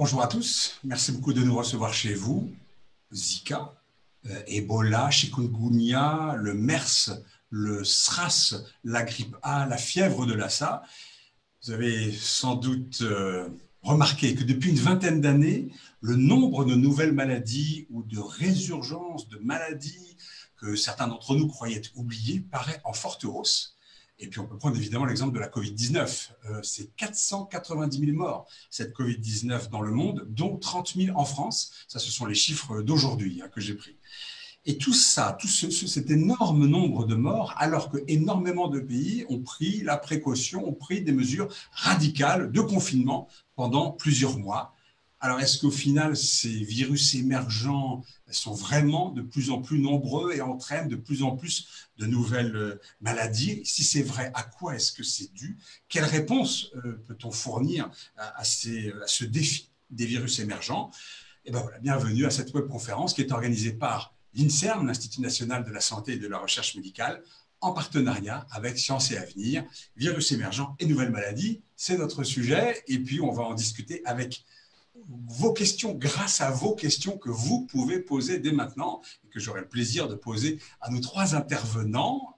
Bonjour à tous, merci beaucoup de nous recevoir chez vous. Zika, Ebola, chikungunya, le MERS, le SRAS, la grippe A, la fièvre de Lassa. Vous avez sans doute remarqué que depuis une vingtaine d'années, le nombre de nouvelles maladies ou de résurgences de maladies que certains d'entre nous croyaient oubliées paraît en forte hausse. Et puis on peut prendre évidemment l'exemple de la Covid-19. C'est 490 000 morts, cette Covid-19 dans le monde, dont 30 000 en France. Ça, ce sont les chiffres d'aujourd'hui que j'ai pris. Et tout ça, cet énorme nombre de morts, alors que énormément de pays ont pris la précaution, ont pris des mesures radicales de confinement pendant plusieurs mois. Alors, est-ce qu'au final, ces virus émergents sont vraiment de plus en plus nombreux et entraînent de plus en plus de nouvelles maladies? Si c'est vrai, à quoi est-ce que c'est dû? Quelle réponse peut-on fournir à ce défi des virus émergents? Et bien voilà, bienvenue à cette webconférence qui est organisée par l'INSERM, l'Institut national de la santé et de la recherche médicale, en partenariat avec Sciences et Avenir. Virus émergents et nouvelles maladies, c'est notre sujet. Et puis, on va en discuter avec vos questions, grâce à vos questions que vous pouvez poser dès maintenant et que j'aurai le plaisir de poser à nos trois intervenants.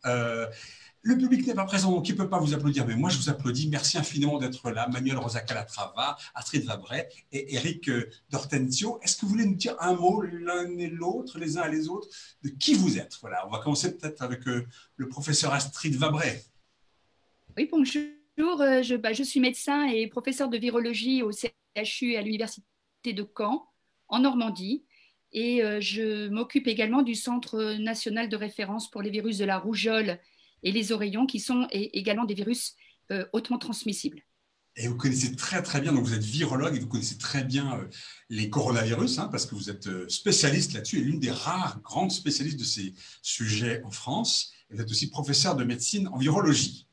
Le public n'est pas présent, donc il ne peut pas vous applaudir, mais moi je vous applaudis. Merci infiniment d'être là. Manuel Rosa Calatrava, Astrid Vabray et Eric D'Ortenzio. Est-ce que vous voulez nous dire un mot l'un et l'autre, les uns et les autres, de qui vous êtes? Voilà, on va commencer peut-être avec le professeur Astrid Vabray. Oui, bonjour. Je suis médecin et professeur de virologie au CHU à l'Université de Caen, en Normandie. Et je m'occupe également du Centre national de référence pour les virus de la rougeole et les oreillons, qui sont également des virus hautement transmissibles. Et vous connaissez très très bien, donc vous êtes virologue et vous connaissez très bien les coronavirus, parce que vous êtes spécialiste là-dessus et l'une des rares grandes spécialistes de ces sujets en France. Et vous êtes aussi professeur de médecine en virologie.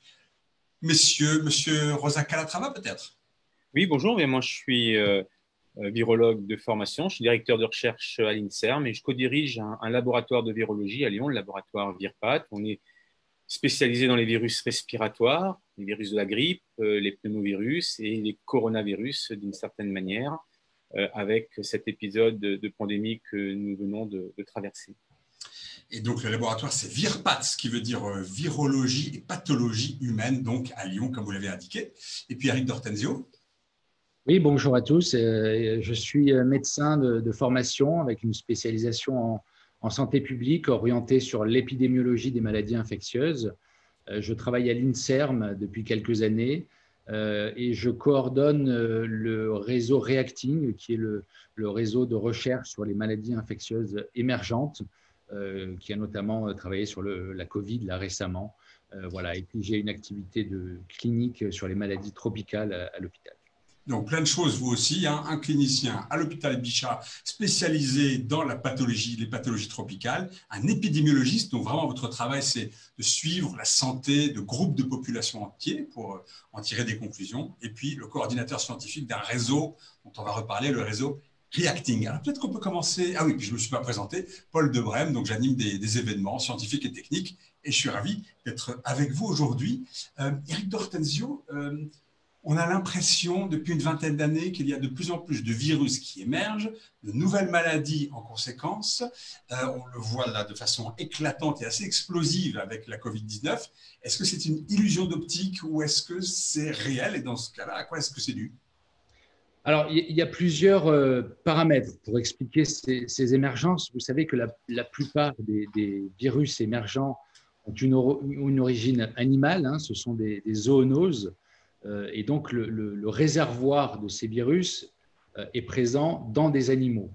Monsieur Rosa Calatrava, peut-être? Oui, bonjour. Mais moi, je suis virologue de formation. Je suis directeur de recherche à l'INSERM et je co-dirige un laboratoire de virologie à Lyon, le laboratoire VIRPAT. On est spécialisé dans les virus respiratoires, les virus de la grippe, les pneumovirus et les coronavirus d'une certaine manière, avec cet épisode de pandémie que nous venons de traverser. Et donc, le laboratoire, c'est VIRPAT, ce qui veut dire virologie et pathologie humaine, donc à Lyon, comme vous l'avez indiqué. Et puis, Eric D'Ortenzio. Oui, bonjour à tous. Je suis médecin de formation avec une spécialisation en santé publique orientée sur l'épidémiologie des maladies infectieuses. Je travaille à l'INSERM depuis quelques années et je coordonne le réseau REACTing, qui est le réseau de recherche sur les maladies infectieuses émergentes, qui a notamment travaillé sur la Covid là, récemment. Voilà. Et puis j'ai une activité clinique sur les maladies tropicales à l'hôpital. Donc, plein de choses, vous aussi, un clinicien à l'hôpital Bichat spécialisé dans les pathologies tropicales, un épidémiologiste, donc vraiment votre travail, c'est de suivre la santé de groupes de population entiers pour en tirer des conclusions, et puis le coordinateur scientifique d'un réseau dont on va reparler, le réseau Reacting. Alors peut-être qu'on peut commencer. Ah oui, puis je ne me suis pas présenté, Paul Debrem, donc j'anime des événements scientifiques et techniques, et je suis ravi d'être avec vous aujourd'hui. Eric D'Ortenzio, on a l'impression, depuis une vingtaine d'années, qu'il y a de plus en plus de virus qui émergent, de nouvelles maladies en conséquence. On le voit là de façon éclatante et assez explosive avec la Covid-19. Est-ce que c'est une illusion d'optique ou est-ce que c'est réel? Et dans ce cas-là, à quoi est-ce que c'est dû? Alors, il y a plusieurs paramètres pour expliquer ces émergences. Vous savez que la plupart des virus émergents ont une origine animale, ce sont des zoonoses. Et donc, le réservoir de ces virus est présent dans des animaux.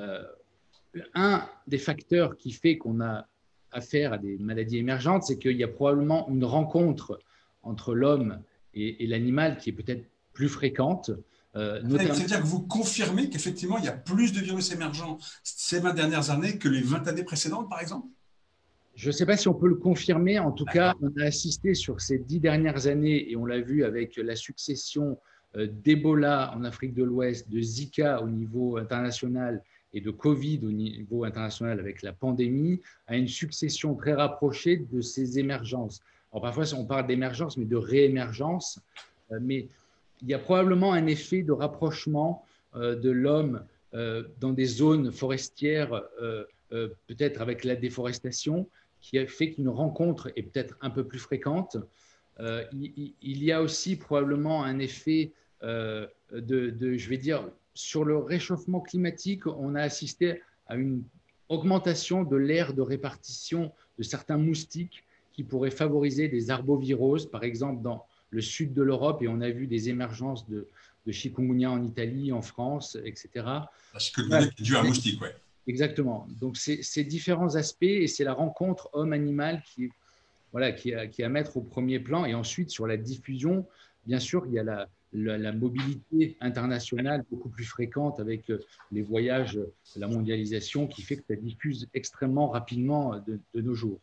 Un des facteurs qui fait qu'on a affaire à des maladies émergentes, c'est qu'il y a probablement une rencontre entre l'homme et l'animal qui est peut-être plus fréquente. C'est-à-dire que vous confirmez qu'effectivement, il y a plus de virus émergents ces 20 dernières années que les 20 années précédentes, par exemple? Je ne sais pas si on peut le confirmer. En tout cas, on a assisté sur ces 10 dernières années, et on l'a vu avec la succession d'Ebola en Afrique de l'Ouest, de Zika au niveau international et de Covid au niveau international avec la pandémie, à une succession très rapprochée de ces émergences. Alors parfois, on parle d'émergence, mais de réémergence. Mais il y a probablement un effet de rapprochement de l'homme dans des zones forestières, peut-être avec la déforestation, qui a fait qu'une rencontre est peut-être un peu plus fréquente. Il y a aussi probablement un effet je vais dire, sur le réchauffement climatique, on a assisté à une augmentation de l'aire de répartition de certains moustiques qui pourraient favoriser des arboviroses, par exemple dans le sud de l'Europe, et on a vu des émergences de chikungunya en Italie, en France, etc. La chikungunya qui est due à un moustique, oui. Exactement. Donc, c'est différents aspects et c'est la rencontre homme-animal qui est à mettre au premier plan. Et ensuite, sur la diffusion, bien sûr, il y a la mobilité internationale beaucoup plus fréquente avec les voyages, la mondialisation qui fait que ça diffuse extrêmement rapidement de nos jours.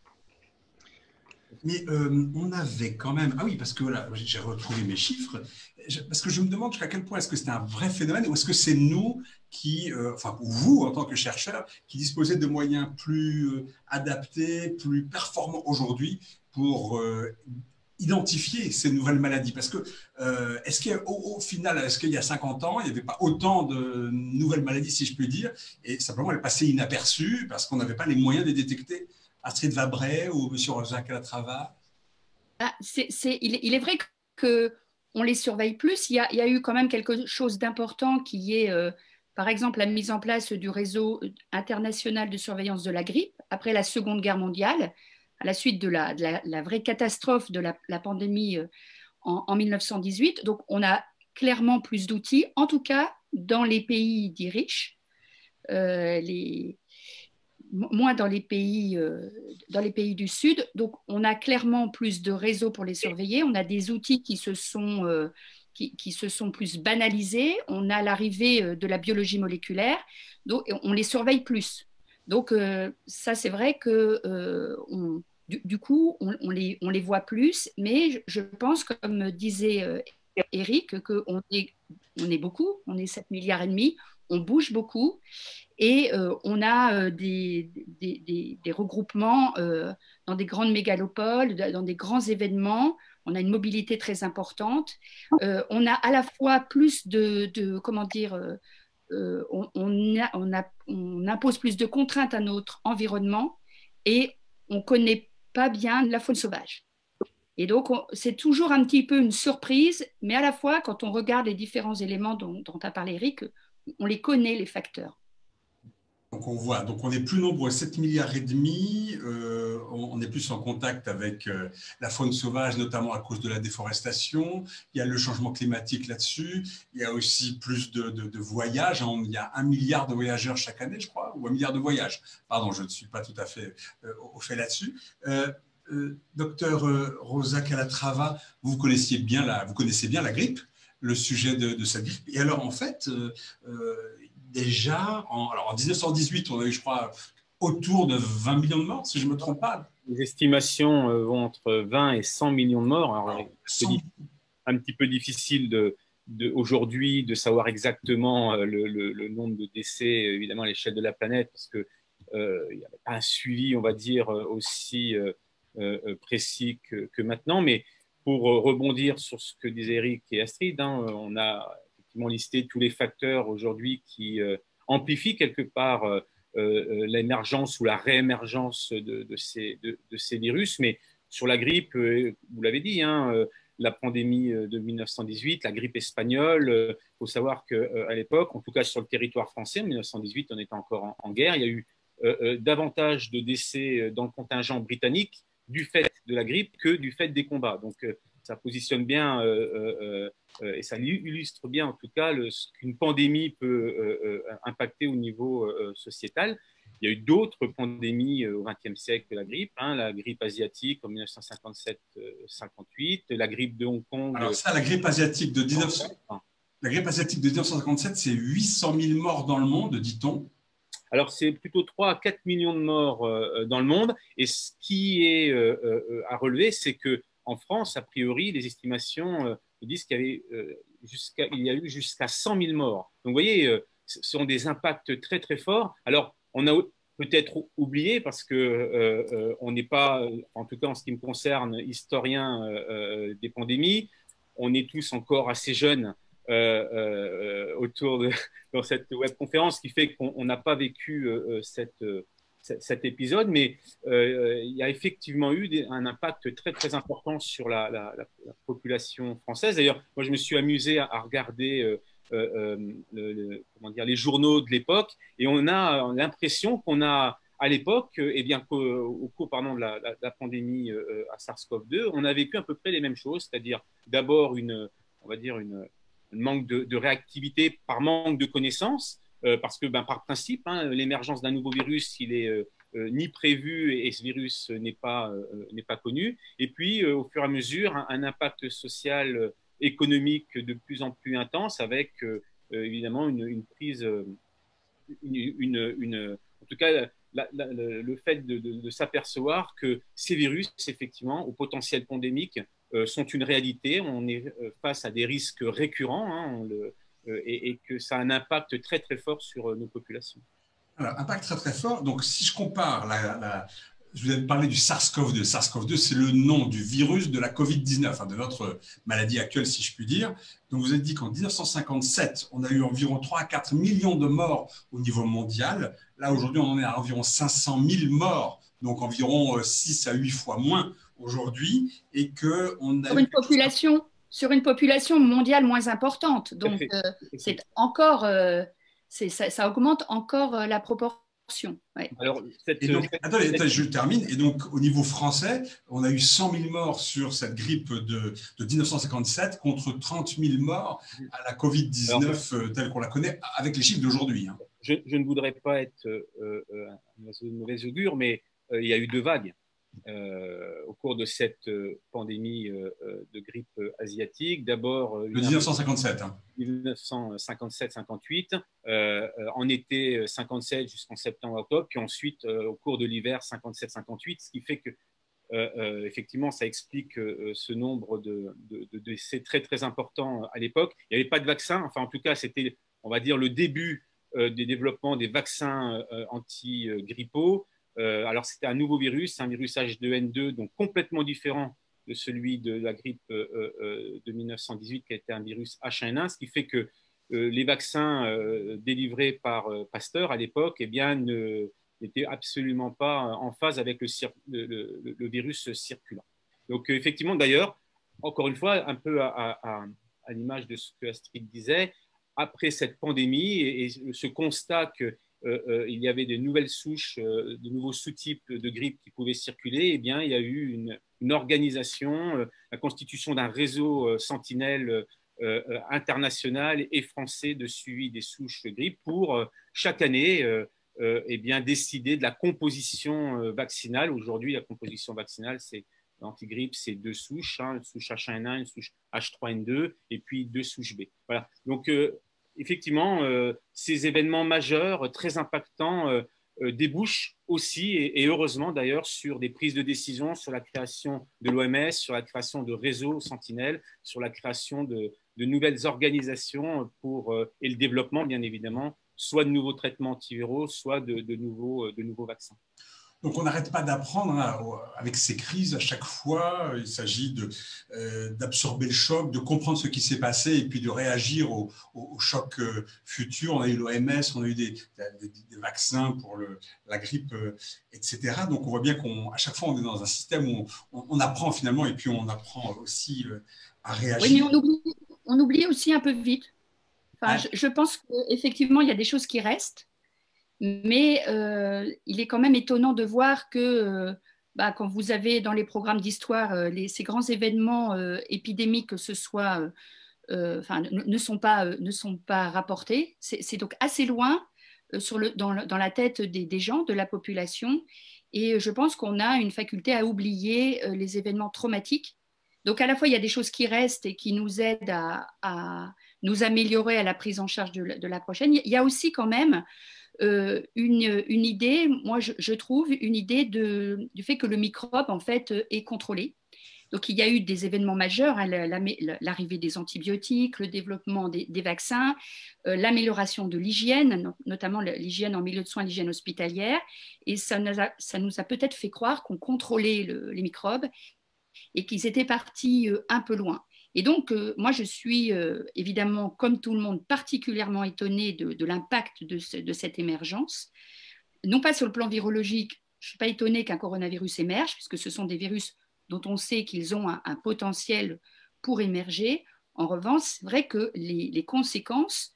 Mais on avait quand même… Ah oui, parce que là, j'ai retrouvé mes chiffres, parce que je me demande jusqu'à quel point est-ce que c'est un vrai phénomène ou est-ce que c'est nous qui, enfin, ou vous en tant que chercheurs, qui disposez de moyens plus adaptés, plus performants aujourd'hui pour identifier ces nouvelles maladies. Parce que, est-ce qu'au final, est-ce qu'il y a 50 ans, il n'y avait pas autant de nouvelles maladies, si je puis dire, et simplement elles passaient inaperçues parce qu'on n'avait pas les moyens de les détecter? Astrid Vabray ou M. Rosa Calatrava? Il est vrai qu'on les surveille plus. Il y a eu quand même quelque chose d'important qui est, par exemple, la mise en place du réseau international de surveillance de la grippe après la Seconde Guerre mondiale, à la suite de la vraie catastrophe de la pandémie en 1918. Donc, on a clairement plus d'outils, en tout cas dans les pays dits riches. Moins dans les pays du Sud. Donc, on a clairement plus de réseaux pour les surveiller. On a des outils qui se sont plus banalisés. On a l'arrivée de la biologie moléculaire. Donc, on les surveille plus. Donc, ça, c'est vrai que du coup, on les voit plus. Mais je pense, comme disait Eric, qu'on est beaucoup. On est 7,5 milliards. On bouge beaucoup. Et on a des regroupements dans des grandes mégalopoles, dans des grands événements. On a une mobilité très importante. On a à la fois plus comment dire, on impose plus de contraintes à notre environnement et on ne connaît pas bien la faune sauvage. Et donc, c'est toujours un petit peu une surprise, mais à la fois, quand on regarde les différents éléments dont a parlé Eric, on les connaît, les facteurs. Donc on voit, donc on est plus nombreux, 7,5 milliards, on est plus en contact avec la faune sauvage, notamment à cause de la déforestation. Il y a le changement climatique là-dessus. Il y a aussi plus de voyages. Il y a 1 milliard de voyageurs chaque année, je crois, ou 1 milliard de voyages. Pardon, je ne suis pas tout à fait au fait là-dessus. Docteur Rosa Calatrava, vous connaissez bien la grippe, le sujet de cette grippe. Et alors, en fait, déjà, en 1918, on a eu, je crois, autour de 20 millions de morts, si je ne me trompe pas. Les estimations vont entre 20 et 100 millions de morts. Alors, c'est un petit peu difficile aujourd'hui de savoir exactement le nombre de décès, évidemment, à l'échelle de la planète, parce qu'il n'y avait pas un suivi, on va dire, aussi précis que maintenant. Mais pour rebondir sur ce que disaient Eric et Astrid, on a listé tous les facteurs aujourd'hui qui amplifient quelque part l'émergence ou la réémergence de ces virus. Mais sur la grippe, vous l'avez dit, la pandémie de 1918, la grippe espagnole, il faut savoir qu'à l'époque, en tout cas sur le territoire français, en 1918, on était encore en guerre, il y a eu davantage de décès dans le contingent britannique du fait de la grippe que du fait des combats. Donc, ça positionne bien et ça illustre bien en tout cas ce qu'une pandémie peut impacter au niveau sociétal. Il y a eu d'autres pandémies au XXe siècle que la grippe asiatique en 1957-58, la grippe de Hong Kong. Alors ça, la grippe asiatique de 1957, c'est 800 000 morts dans le monde, dit-on. Alors, c'est plutôt 3 à 4 millions de morts dans le monde. Et ce qui est à relever, c'est qu'en France, a priori, les estimations disent qu'il y a eu jusqu'à 100 000 morts. Donc, vous voyez, ce sont des impacts très, très forts. Alors, on a peut-être oublié, parce qu'on n'est pas, en tout cas en ce qui me concerne, historien des pandémies. On est tous encore assez jeunes dans cette webconférence, ce qui fait qu'on n'a pas vécu cet épisode, mais il y a effectivement eu un impact très, très important sur la population française. D'ailleurs, moi, je me suis amusé à regarder comment dire, les journaux de l'époque, et on a l'impression qu'on a, à l'époque, eh bien, au cours pardon, de la pandémie à SARS-CoV-2, on a vécu à peu près les mêmes choses, c'est-à-dire d'abord on va dire un manque de réactivité par manque de connaissances, parce que par principe, hein, l'émergence d'un nouveau virus, il est ni prévu et ce virus n'est pas connu. Et puis, au fur et à mesure, un impact social, économique de plus en plus intense, avec évidemment une prise, en tout cas, le fait de s'apercevoir que ces virus, effectivement, au potentiel pandémique, sont une réalité. On est face à des risques récurrents, hein, et que ça a un impact très, très fort sur nos populations. Alors, impact très, très fort. Donc, si je compare je vous avais parlé du SARS-CoV-2. SARS-CoV-2, c'est le nom du virus de la Covid-19, hein, de notre maladie actuelle, si je puis dire. Donc, vous avez dit qu'en 1957, on a eu environ 3 à 4 millions de morts au niveau mondial. Là, aujourd'hui, on en est à environ 500 000 morts, donc environ 6 à 8 fois moins aujourd'hui. Et qu'on a sur une population mondiale moins importante. Donc, c'est encore, ça augmente encore la proportion. Ouais. Alors, attendez, je termine. Et donc, au niveau français, on a eu 100 000 morts sur cette grippe de 1957 contre 30 000 morts à la Covid-19 telle qu'on la connaît, avec les chiffres d'aujourd'hui. Hein. Je ne voudrais pas être un mauvais augure, mais il y a eu 2 vagues au cours de cette pandémie de grippe asiatique. D'abord, de 1957. Hein. 1957-58, en été 57 jusqu'en septembre-octobre, puis ensuite au cours de l'hiver 57-58, ce qui fait que effectivement ça explique ce nombre de décès très très important à l'époque. Il n'y avait pas de vaccin, enfin en tout cas c'était, on va dire, le début des développements des vaccins anti-grippaux. Alors c'était un nouveau virus, un virus H2N2, donc complètement différent de celui de la grippe de 1918 qui était un virus H1N1, ce qui fait que les vaccins délivrés par Pasteur à l'époque, eh bien, n'étaient absolument pas en phase avec le virus circulant. Donc effectivement, d'ailleurs, encore une fois, un peu à l'image de ce que Astrid disait, après cette pandémie et ce constat que il y avait de nouvelles souches, de nouveaux sous-types de grippe qui pouvaient circuler, eh bien, il y a eu une organisation, la constitution d'un réseau sentinelle international et français de suivi des souches de grippe pour chaque année eh bien, décider de la composition vaccinale. Aujourd'hui, la composition vaccinale, c'est l'antigrippe, c'est 2 souches, hein, une souche H1N1, une souche H3N2 et puis 2 souches B. Voilà. Donc, effectivement, ces événements majeurs, très impactants, débouchent aussi, et heureusement d'ailleurs, sur des prises de décision, sur la création de l'OMS, sur la création de réseaux sentinelles, sur la création de nouvelles organisations et le développement, bien évidemment, soit de nouveaux traitements antiviraux, soit de nouveaux vaccins. Donc, on n'arrête pas d'apprendre hein, avec ces crises à chaque fois. Il s'agit d'absorber le choc, de comprendre ce qui s'est passé et puis de réagir au choc futur. On a eu l'OMS, on a eu des vaccins pour la grippe, etc. Donc, on voit bien qu'à chaque fois, on est dans un système où on apprend finalement et puis on apprend aussi à réagir. Oui, mais on oublie aussi un peu vite. Enfin, je pense qu'effectivement, il y a des choses qui restent. Mais il est quand même étonnant de voir que quand vous avez dans les programmes d'histoire ces grands événements épidémiques, que ce soit, ne sont pas rapportés. C'est donc assez loin dans la tête des gens, de la population. Et je pense qu'on a une faculté à oublier les événements traumatiques. Donc à la fois, il y a des choses qui restent et qui nous aident à nous améliorer à la prise en charge de la prochaine. Il y a aussi quand même une idée, moi je trouve, une idée du fait que le microbe en fait est contrôlé. Donc il y a eu des événements majeurs, hein, l'arrivée des antibiotiques, le développement des vaccins, l'amélioration de l'hygiène, notamment l'hygiène en milieu de soins, l'hygiène hospitalière, et ça nous a peut-être fait croire qu'on contrôlait les microbes et qu'ils étaient partis un peu loin. Et donc, moi, je suis évidemment, comme tout le monde, particulièrement étonnée de l'impact de cette émergence. Non pas sur le plan virologique, je ne suis pas étonnée qu'un coronavirus émerge, puisque ce sont des virus dont on sait qu'ils ont un potentiel pour émerger. En revanche, c'est vrai que les conséquences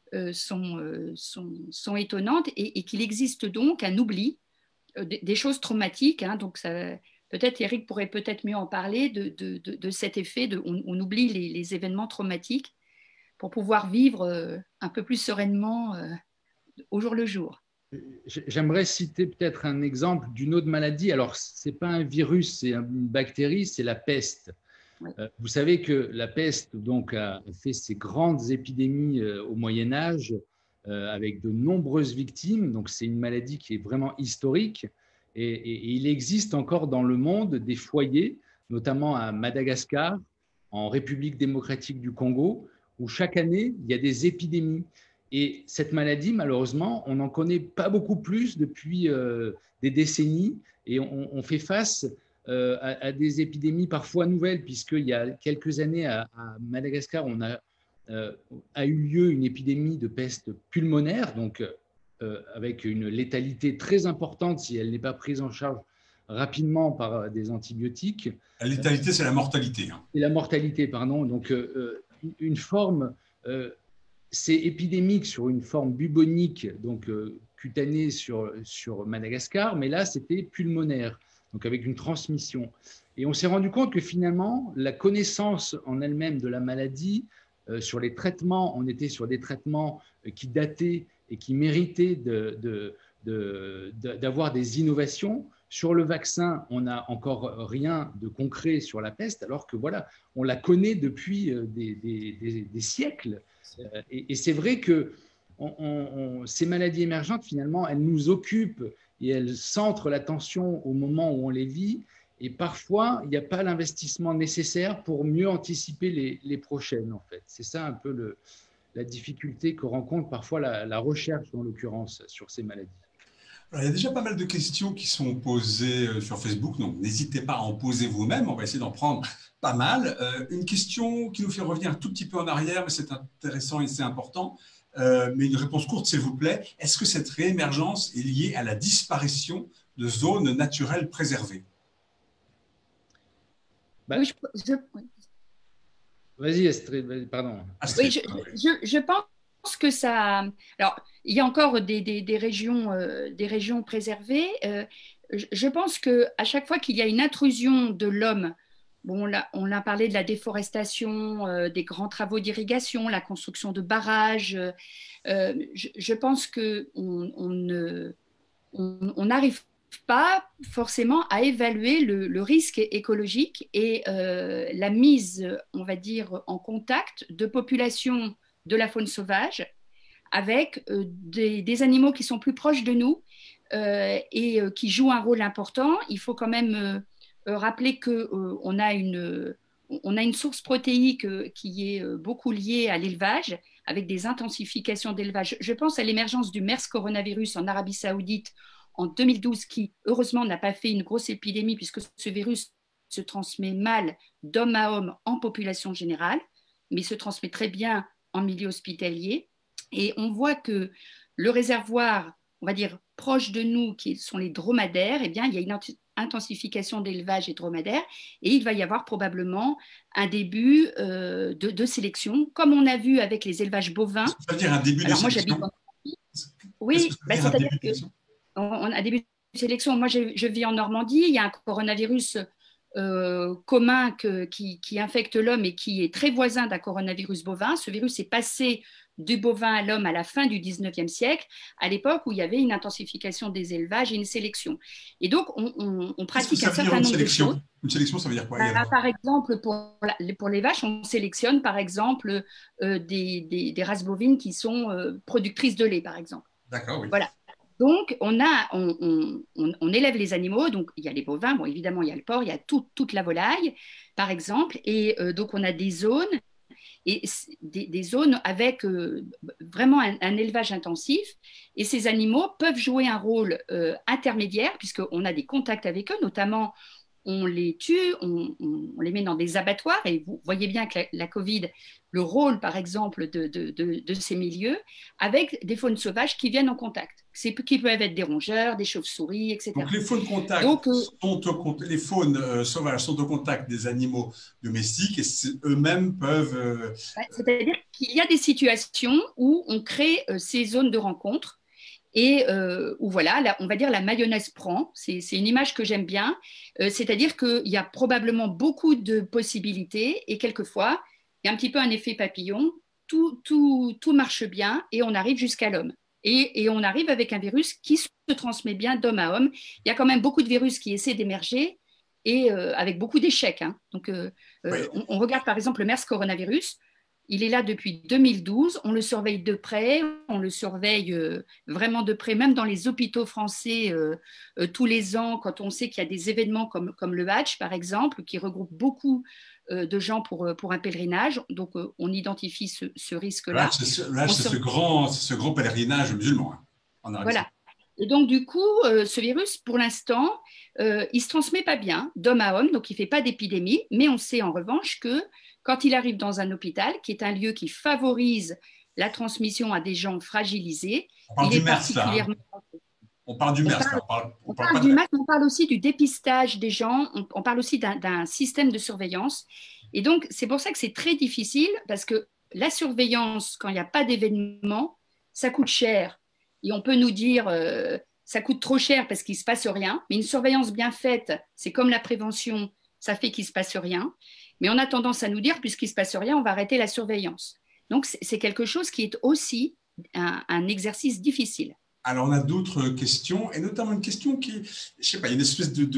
sont étonnantes et qu'il existe donc un oubli des choses traumatiques. Hein, donc, peut-être Eric pourrait peut-être mieux en parler de cet effet, on oublie les événements traumatiques pour pouvoir vivre un peu plus sereinement au jour le jour. J'aimerais citer peut-être un exemple d'une autre maladie. Alors, ce n'est pas un virus, c'est une bactérie, c'est la peste. Oui. Vous savez que la peste donc, a fait ces grandes épidémies au Moyen-Âge avec de nombreuses victimes. Donc, c'est une maladie qui est vraiment historique. Et il existe encore dans le monde des foyers, notamment à Madagascar, en République démocratique du Congo, où chaque année, il y a des épidémies. Et cette maladie, malheureusement, on n'en connaît pas beaucoup plus depuis des décennies et on fait face à des épidémies parfois nouvelles, puisqu'il y a quelques années à Madagascar, a eu lieu une épidémie de peste pulmonaire, donc avec une létalité très importante si elle n'est pas prise en charge rapidement par des antibiotiques. La létalité, c'est la mortalité. Hein. Et la mortalité, pardon. Donc, une forme... c'est épidémique sur une forme bubonique, donc cutanée sur Madagascar, mais là, c'était pulmonaire, donc avec une transmission. Et on s'est rendu compte que finalement, la connaissance en elle-même de la maladie, sur les traitements, on était sur des traitements qui dataient et qui méritaient d'avoir des innovations. Sur le vaccin, on n'a encore rien de concret sur la peste, alors que voilà, on la connaît depuis des siècles. Et c'est vrai que ces maladies émergentes, finalement, elles nous occupent et elles centrent l'attention au moment où on les vit. Et parfois, il n'y a pas l'investissement nécessaire pour mieux anticiper les prochaines, en fait. C'est ça un peu la difficulté que rencontre parfois la recherche, en l'occurrence, sur ces maladies. Alors, il y a déjà pas mal de questions qui sont posées sur Facebook, donc n'hésitez pas à en poser vous-même, on va essayer d'en prendre pas mal. Une question qui nous fait revenir un tout petit peu en arrière, mais c'est intéressant et c'est important, mais une réponse courte s'il vous plaît. Est-ce que cette réémergence est liée à la disparition de zones naturelles préservées? Oui, Vas-y Astrid, pardon. Astrid, oui, je pense que ça... Alors, il y a encore des régions préservées. Je pense qu'à chaque fois qu'il y a une intrusion de l'homme, bon, on a parlé de la déforestation, des grands travaux d'irrigation, la construction de barrages. Je pense qu'on n'arrive pas forcément à évaluer le risque écologique et la mise, on va dire, en contact de populations de la faune sauvage avec des animaux qui sont plus proches de nous et qui jouent un rôle important. Il faut quand même rappeler qu'on a une source protéique qui est beaucoup liée à l'élevage, avec des intensifications d'élevage. Je pense à l'émergence du MERS coronavirus en Arabie Saoudite en 2012, qui heureusement n'a pas fait une grosse épidémie puisque ce virus se transmet mal d'homme à homme en population générale, mais se transmet très bien en milieu hospitalier. Et on voit que le réservoir, on va dire, proche de nous, qui sont les dromadaires, eh bien, il y a une intensification d'élevage et dromadaire, et il va y avoir probablement un début de sélection, comme on a vu avec les élevages bovins. Ça veut dire un début de sélection? Oui, c'est-à-dire qu'on a un début de sélection. Moi, je vis en Normandie, il y a un coronavirus commun qui infecte l'homme et qui est très voisin d'un coronavirus bovin. Ce virus est passé du bovin à l'homme à la fin du 19e siècle, à l'époque où il y avait une intensification des élevages et une sélection. Et donc, on pratique un certain nombre de choses. Une sélection, ça veut dire quoi? Par exemple, pour les vaches, on sélectionne par exemple des races bovines qui sont productrices de lait, par exemple. D'accord, oui. Voilà. Donc, on élève les animaux, donc il y a les bovins, bon, évidemment, il y a le porc, il y a toute la volaille, par exemple, et donc on a des zones, et des zones avec vraiment un élevage intensif, et ces animaux peuvent jouer un rôle intermédiaire, puisqu'on a des contacts avec eux, notamment on les tue, on les met dans des abattoirs. Et vous voyez bien que la Covid, le rôle, par exemple, de ces milieux, avec des faunes sauvages qui viennent en contact, qui peuvent être des rongeurs, des chauves-souris, etc. Donc les faunes les faunes sauvages sont au contact des animaux domestiques et eux-mêmes peuvent… C'est-à-dire qu'il y a des situations où on crée ces zones de rencontre et où voilà, là, on va dire la mayonnaise prend. C'est une image que j'aime bien. C'est-à-dire qu'il y a probablement beaucoup de possibilités et quelquefois, il y a un petit peu un effet papillon. Tout marche bien et on arrive jusqu'à l'homme. Et on arrive avec un virus qui se transmet bien d'homme à homme. Il y a quand même beaucoup de virus qui essaient d'émerger et avec beaucoup d'échecs. Hein. Donc, Oui. on regarde par exemple le MERS coronavirus. Il est là depuis 2012, on le surveille de près, on le surveille vraiment de près, même dans les hôpitaux français tous les ans, quand on sait qu'il y a des événements comme le Hadj, par exemple, qui regroupe beaucoup de gens pour un pèlerinage. Donc, on identifie ce risque-là. C'est ce grand pèlerinage musulman. Hein, voilà. Et donc, du coup, ce virus, pour l'instant, il ne se transmet pas bien d'homme à homme, donc il ne fait pas d'épidémie, mais on sait en revanche que quand il arrive dans un hôpital, qui est un lieu qui favorise la transmission à des gens fragilisés, on parle du MERS, là. On parle du MERS. On parle du MERS, on parle aussi du dépistage des gens, on parle aussi d'un système de surveillance. Et donc, c'est pour ça que c'est très difficile, parce que la surveillance, quand il n'y a pas d'événement, ça coûte cher. Et on peut nous dire, ça coûte trop cher parce qu'il ne se passe rien. Mais une surveillance bien faite, c'est comme la prévention, ça fait qu'il ne se passe rien. Mais on a tendance à nous dire, puisqu'il ne se passe rien, on va arrêter la surveillance. Donc, c'est quelque chose qui est aussi un exercice difficile. Alors, on a d'autres questions, et notamment une question qui, je sais pas, il y a une espèce de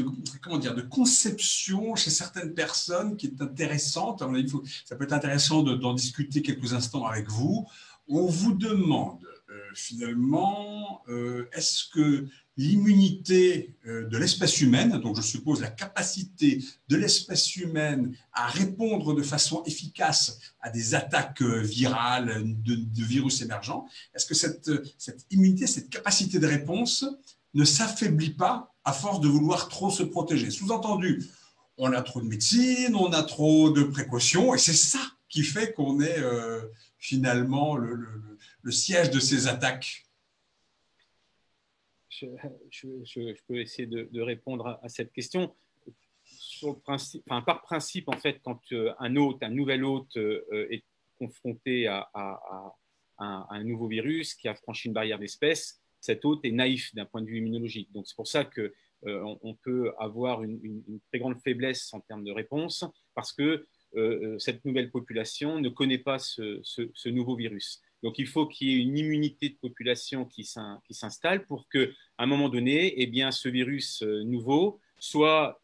conception chez certaines personnes qui est intéressante. Ça peut être intéressant d'en discuter quelques instants avec vous. On vous demande finalement, est-ce que l'immunité de l'espèce humaine, donc je suppose la capacité de l'espèce humaine à répondre de façon efficace à des attaques virales de virus émergents, est-ce que cette immunité, cette capacité de réponse ne s'affaiblit pas à force de vouloir trop se protéger? Sous-entendu, on a trop de médecine, on a trop de précautions, et c'est ça qui fait qu'on est finalement le siège de ces attaques. Je peux essayer de répondre à cette question. Sur le principe, par principe, en fait, quand un nouvel hôte est confronté à un nouveau virus qui a franchi une barrière d'espèce, cet hôte est naïf d'un point de vue immunologique. Donc, c'est pour ça qu'on peut avoir une très grande faiblesse en termes de réponse, parce que cette nouvelle population ne connaît pas ce nouveau virus. Donc, il faut qu'il y ait une immunité de population qui s'installe pour qu'à un moment donné, eh bien, ce virus nouveau, soit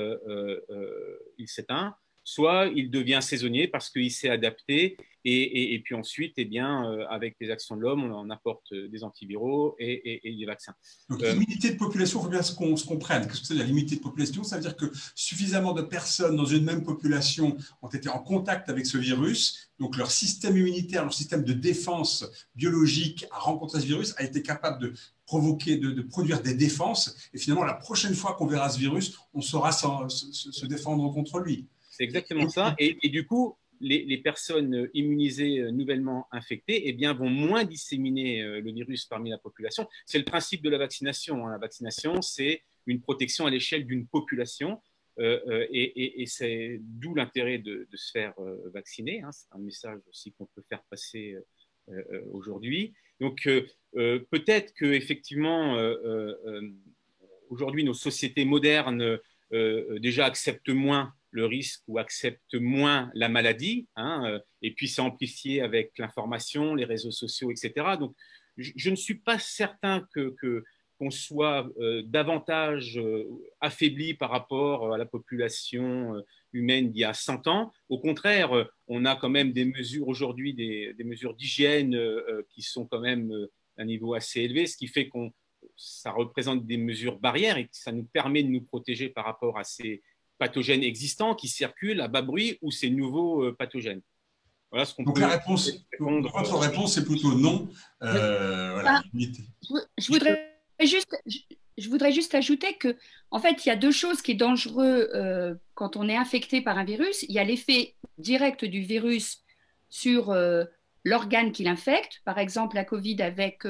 il s'éteint, soit il devient saisonnier parce qu'il s'est adapté. Et puis ensuite, eh bien, avec les actions de l'homme, on en apporte des antiviraux et des vaccins. Donc, l'immunité de population, il faut bien qu'on se comprenne. Qu'est-ce que c'est l'immunité de population? Ça veut dire que suffisamment de personnes dans une même population ont été en contact avec ce virus, donc leur système immunitaire, leur système de défense biologique à rencontrer ce virus a été capable de provoquer, de produire des défenses. Et finalement, la prochaine fois qu'on verra ce virus, on saura se défendre contre lui. C'est exactement ça. Et du coup, les personnes immunisées nouvellement infectées eh bien, vont moins disséminer le virus parmi la population. C'est le principe de la vaccination. La vaccination, c'est une protection à l'échelle d'une population et c'est d'où l'intérêt de se faire vacciner. C'est un message aussi qu'on peut faire passer aujourd'hui. Donc, peut-être qu'effectivement, aujourd'hui, nos sociétés modernes déjà acceptent moins le risque ou accepte moins la maladie, et puis c'est amplifié avec l'information, les réseaux sociaux, etc. Donc, je ne suis pas certain qu'on soit davantage affaibli par rapport à la population humaine d'il y a 100 ans. Au contraire, on a quand même des mesures aujourd'hui, des mesures d'hygiène qui sont quand même à un niveau assez élevé, ce qui fait que ça représente des mesures barrières et que ça nous permet de nous protéger par rapport à ces pathogènes existants qui circulent à bas bruit ou ces nouveaux pathogènes. Voilà ce qu'on donc peut votre réponse est plutôt non. Voilà, je voudrais je voudrais juste ajouter que, en fait, il y a deux choses qui sont dangereuses quand on est infecté par un virus. Il y a l'effet direct du virus sur l'organe qui l'infecte, par exemple la Covid avec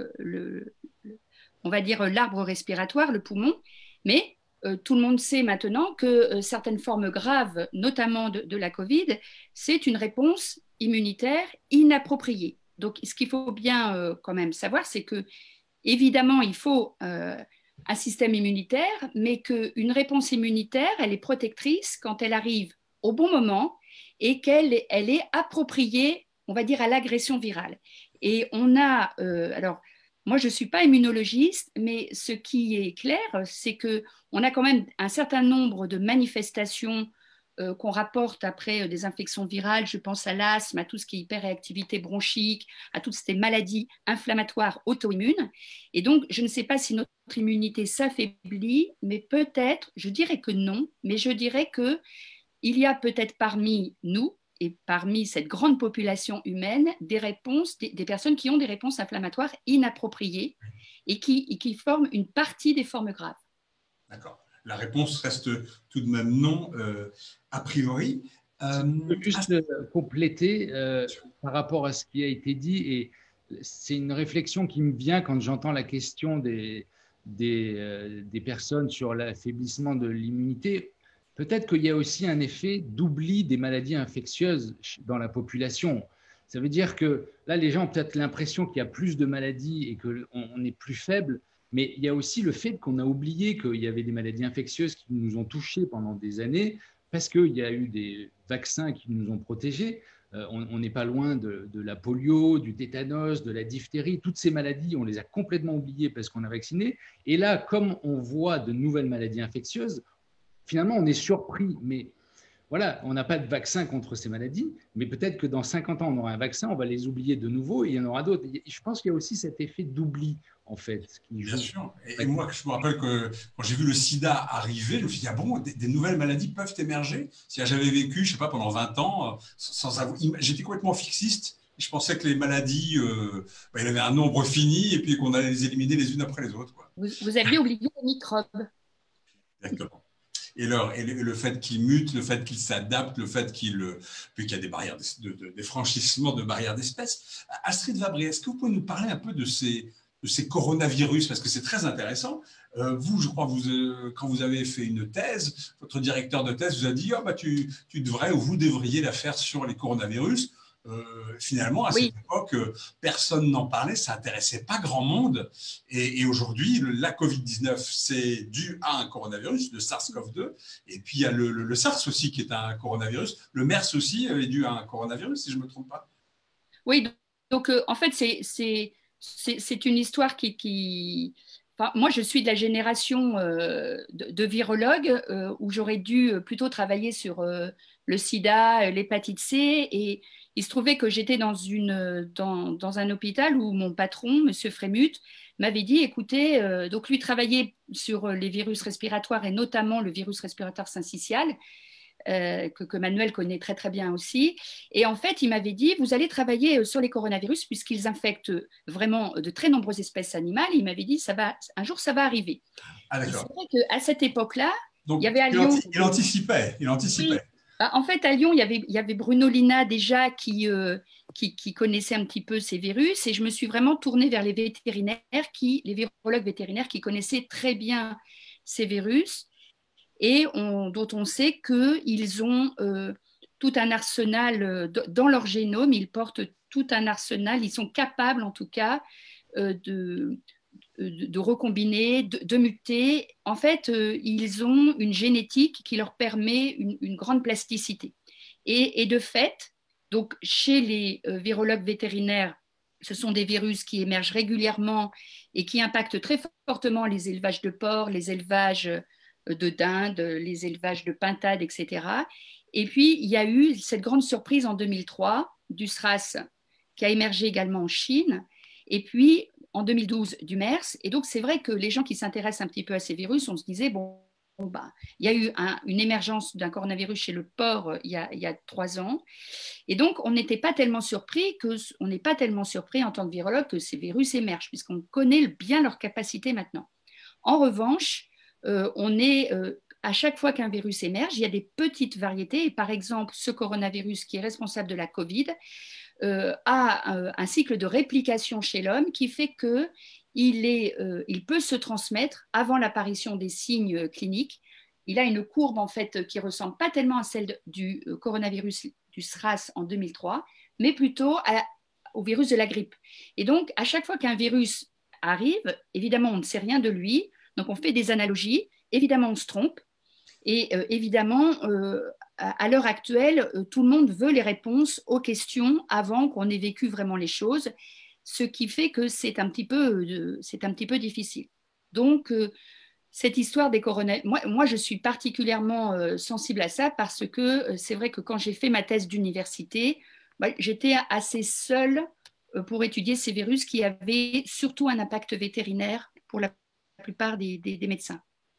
on va dire l'arbre respiratoire, le poumon, mais tout le monde sait maintenant que certaines formes graves, notamment de la Covid, c'est une réponse immunitaire inappropriée. Donc, ce qu'il faut bien quand même savoir, c'est que, évidemment, il faut un système immunitaire, mais qu'une réponse immunitaire, elle est protectrice quand elle arrive au bon moment et qu'elle est appropriée, on va dire, à l'agression virale. Et on a, alors, moi, je ne suis pas immunologiste, mais ce qui est clair, c'est qu'on a quand même un certain nombre de manifestations qu'on rapporte après des infections virales. Je pense à l'asthme, à tout ce qui est hyperréactivité bronchique, à toutes ces maladies inflammatoires auto-immunes. Et donc, je ne sais pas si notre immunité s'affaiblit, mais peut-être, je dirais que non, mais je dirais qu'il y a peut-être parmi nous, et parmi cette grande population humaine, des réponses, des personnes qui ont des réponses inflammatoires inappropriées et qui forment une partie des formes graves. D'accord. La réponse reste tout de même non, a priori. Je peux juste compléter par rapport à ce qui a été dit, et c'est une réflexion qui me vient quand j'entends la question des personnes sur l'affaiblissement de l'immunité. Peut-être qu'il y a aussi un effet d'oubli des maladies infectieuses dans la population. Ça veut dire que là, les gens ont peut-être l'impression qu'il y a plus de maladies et qu'on est plus faible, mais il y a aussi le fait qu'on a oublié qu'il y avait des maladies infectieuses qui nous ont touchés pendant des années parce qu'il y a eu des vaccins qui nous ont protégés. On n'est pas loin de la polio, du tétanos, de la diphtérie. Toutes ces maladies, on les a complètement oubliées parce qu'on a vacciné. Et là, comme on voit de nouvelles maladies infectieuses, finalement, on est surpris, mais voilà, on n'a pas de vaccin contre ces maladies, mais peut-être que dans 50 ans, on aura un vaccin, on va les oublier de nouveau et il y en aura d'autres. Je pense qu'il y a aussi cet effet d'oubli, en fait. Bien sûr. Et moi, je me rappelle que quand j'ai vu le sida arriver, je me suis dit, ah bon, des nouvelles maladies peuvent émerger. Si j'avais vécu, je ne sais pas, pendant 20 ans, sans avoir... J'étais complètement fixiste. Je pensais que les maladies, il y avait un nombre fini et puis qu'on allait les éliminer les unes après les autres, quoi. Vous aviez oublié les microbes. Exactement. Et le fait qu'il mute, le fait qu'il s'adapte, le fait qu'il y a des barrières, des franchissements de barrières d'espèces. Astrid Vabry, est-ce que vous pouvez nous parler un peu de ces coronavirus, parce que c'est très intéressant. Vous, je crois, quand vous avez fait une thèse, votre directeur de thèse vous a dit tu devrais ou vous devriez la faire sur les coronavirus. Finalement, à cette époque, personne n'en parlait, ça n'intéressait pas grand monde. Et aujourd'hui, la Covid-19, c'est dû à un coronavirus, le SARS-CoV-2. Et puis, il y a le SARS aussi qui est un coronavirus. Le MERS aussi est dû à un coronavirus, si je ne me trompe pas. Oui, donc en fait, c'est une histoire qui... Enfin, moi, je suis de la génération de virologues où j'aurais dû plutôt travailler sur le sida, l'hépatite C. Et il se trouvait que j'étais dans un hôpital où mon patron, M. Frémut, m'avait dit, écoutez, donc lui travaillait sur les virus respiratoires et notamment le virus respiratoire syncytial, que Manuel connaît très très bien aussi. Et en fait, il m'avait dit, vous allez travailler sur les coronavirus puisqu'ils infectent vraiment de très nombreuses espèces animales. Il m'avait dit, un jour, ça va arriver. Ah, d'accord. C'est vrai qu'à cette époque-là, donc, il y avait à Lyon... Il anticipait. Oui. En fait, à Lyon, il y avait Bruno Lina déjà qui connaissait un petit peu ces virus, et je me suis vraiment tournée vers les vétérinaires, les virologues vétérinaires qui connaissaient très bien ces virus et dont on sait qu'ils ont tout un arsenal dans leur génome, ils portent tout un arsenal, ils sont capables en tout cas de recombiner, de muter. En fait, ils ont une génétique qui leur permet une grande plasticité. Et de fait, donc, chez les virologues vétérinaires, ce sont des virus qui émergent régulièrement et qui impactent très fortement les élevages de porcs, les élevages de dindes, les élevages de pintades, etc. Et puis, il y a eu cette grande surprise en 2003 du SRAS qui a émergé également en Chine. Et puis, en 2012, du MERS. Et donc, c'est vrai que les gens qui s'intéressent un petit peu à ces virus, on se disait, il y a eu une émergence d'un coronavirus chez le porc il y a 3 ans. Et donc, on n'est pas tellement surpris en tant que virologue que ces virus émergent, puisqu'on connaît bien leur capacité maintenant. En revanche, à chaque fois qu'un virus émerge, il y a des petites variétés. Et par exemple, ce coronavirus qui est responsable de la Covid a un cycle de réplication chez l'homme qui fait qu'il peut se transmettre avant l'apparition des signes cliniques. Il a une courbe en fait qui ressemble pas tellement à celle du coronavirus du SRAS en 2003, mais plutôt au virus de la grippe. Et donc, à chaque fois qu'un virus arrive, évidemment, on ne sait rien de lui, donc on fait des analogies, évidemment, on se trompe, et évidemment, à l'heure actuelle, tout le monde veut les réponses aux questions avant qu'on ait vécu vraiment les choses, ce qui fait que c'est un petit peu difficile. Donc, cette histoire des coronavirus, moi, je suis particulièrement sensible à ça parce que c'est vrai que quand j'ai fait ma thèse d'université, j'étais assez seule pour étudier ces virus qui avaient surtout un impact vétérinaire pour la plupart des médecins.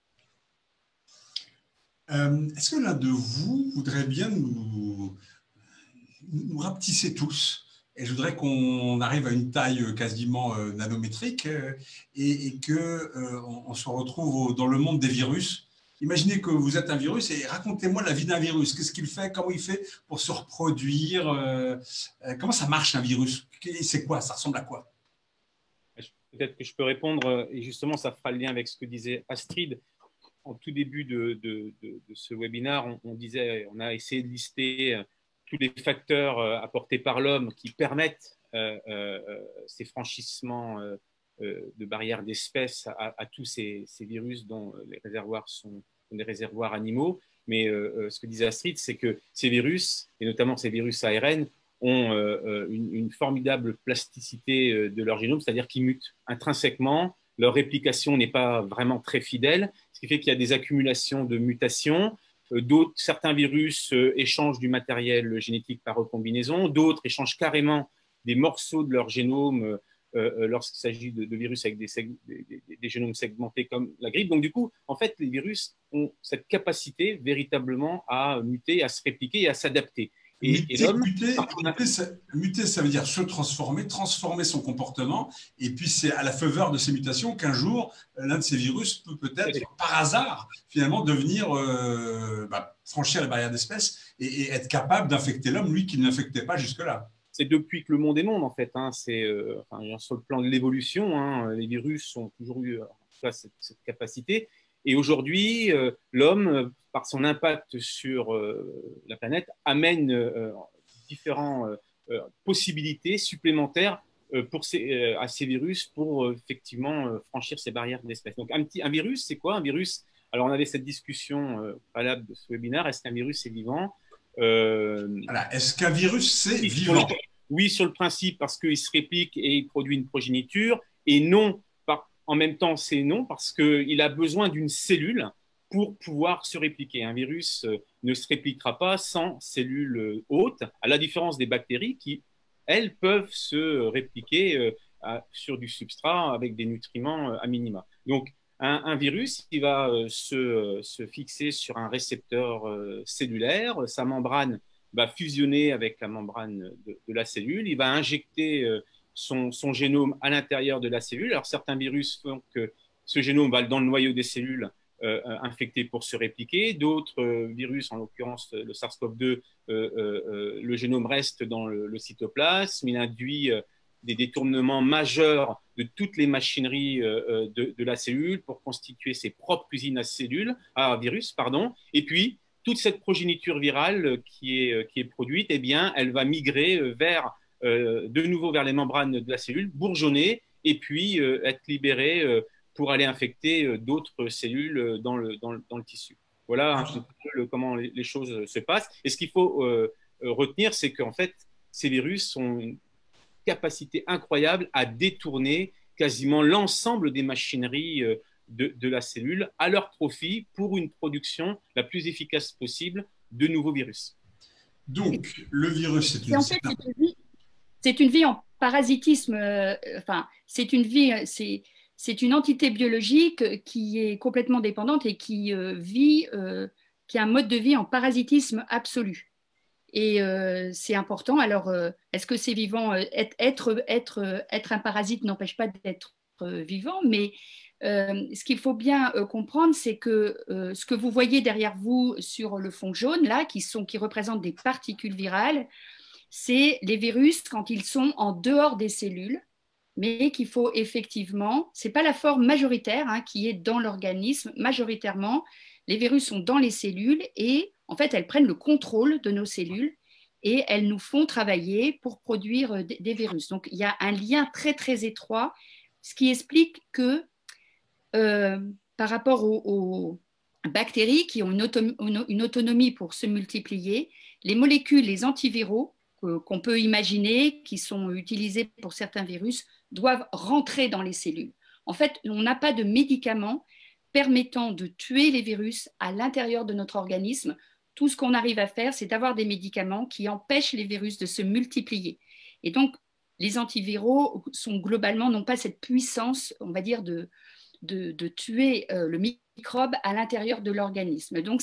Est-ce que l'un de vous voudrait bien nous rapetisser tous? Et je voudrais qu'on arrive à une taille quasiment nanométrique et qu'on se retrouve dans le monde des virus. Imaginez que vous êtes un virus et racontez-moi la vie d'un virus. Qu'est-ce qu'il fait? Comment il fait pour se reproduire? Comment ça marche un virus? C'est quoi? Ça ressemble à quoi? Peut-être que je peux répondre, et justement, ça fera le lien avec ce que disait Astrid. En tout début de ce webinaire, on a essayé de lister tous les facteurs apportés par l'homme qui permettent ces franchissements de barrières d'espèces à tous ces virus dont les réservoirs sont des réservoirs animaux. Mais ce que disait Astrid, c'est que ces virus, et notamment ces virus ARN, ont une formidable plasticité de leur génome, c'est-à-dire qu'ils mutent intrinsèquement. Leur réplication n'est pas vraiment très fidèle, ce qui fait qu'il y a des accumulations de mutations. Certains virus échangent du matériel génétique par recombinaison, d'autres échangent carrément des morceaux de leur génome lorsqu'il s'agit de virus avec des génomes segmentés comme la grippe. Donc du coup, en fait, les virus ont cette capacité véritablement à muter, à se répliquer et à s'adapter. Muter, ça veut dire se transformer, transformer son comportement. Et puis, c'est à la faveur de ces mutations qu'un jour, l'un de ces virus peut peut-être, par hasard, finalement, devenir franchir les barrières d'espèces et être capable d'infecter l'homme, lui, qui ne l'infectait pas jusque-là. C'est depuis que le monde est monde, en fait. C'est sur le plan de l'évolution, les virus ont toujours eu cette capacité. Et aujourd'hui, l'homme, par son impact sur la planète, amène différentes possibilités supplémentaires à ces virus pour effectivement franchir ces barrières d'espèces. Donc, un virus, c'est quoi un virus? Alors, on avait cette discussion préalable de ce webinaire. Est-ce qu'un virus est vivant? Voilà. Est-ce qu'un virus, c'est vivant? Oui, sur le principe, parce qu'il se réplique et il produit une progéniture. Et non, en même temps, c'est non, parce qu'il a besoin d'une cellule pour pouvoir se répliquer. Un virus ne se répliquera pas sans cellules hôtes, à la différence des bactéries qui, elles, peuvent se répliquer sur du substrat avec des nutriments à minima. Donc, un virus, il va se fixer sur un récepteur cellulaire, sa membrane va fusionner avec la membrane de la cellule, il va injecter son génome à l'intérieur de la cellule. Alors, certains virus font que ce génome va dans le noyau des cellules infectées pour se répliquer. D'autres virus, en l'occurrence le SARS-CoV-2, le génome reste dans le cytoplasme. Il induit des détournements majeurs de toutes les machineries de la cellule pour constituer ses propres usines à virus. Et puis, toute cette progéniture virale qui est produite, eh bien, elle va migrer de nouveau vers les membranes de la cellule, bourgeonner et puis être libérée pour aller infecter d'autres cellules dans le tissu. Voilà un peu comment les choses se passent. Et ce qu'il faut retenir, c'est qu'en fait, ces virus ont une capacité incroyable à détourner quasiment l'ensemble des machineries de la cellule à leur profit pour une production la plus efficace possible de nouveaux virus. Donc, le virus, c'est une vie en parasitisme. C'est une entité biologique qui est complètement dépendante et qui qui a un mode de vie en parasitisme absolu. Et c'est important. Alors, est-ce que c'est vivant? Être un parasite n'empêche pas d'être vivant, mais ce qu'il faut bien comprendre, c'est que ce que vous voyez derrière vous sur le fond jaune, là, qui représentent des particules virales, c'est les virus quand ils sont en dehors des cellules, mais qu'il faut effectivement, ce n'est pas la forme majoritaire qui est dans l'organisme. Majoritairement, les virus sont dans les cellules et en fait, elles prennent le contrôle de nos cellules et elles nous font travailler pour produire des virus. Donc, il y a un lien très, très étroit, ce qui explique que par rapport aux bactéries qui ont une autonomie pour se multiplier, les molécules, les antiviraux qu'on peut imaginer, qui sont utilisés pour certains virus, doivent rentrer dans les cellules. En fait, on n'a pas de médicaments permettant de tuer les virus à l'intérieur de notre organisme. Tout ce qu'on arrive à faire, c'est d'avoir des médicaments qui empêchent les virus de se multiplier. Et donc, les antiviraux sont globalement, n'ont pas cette puissance, on va dire, de tuer le microbe à l'intérieur de l'organisme. Donc,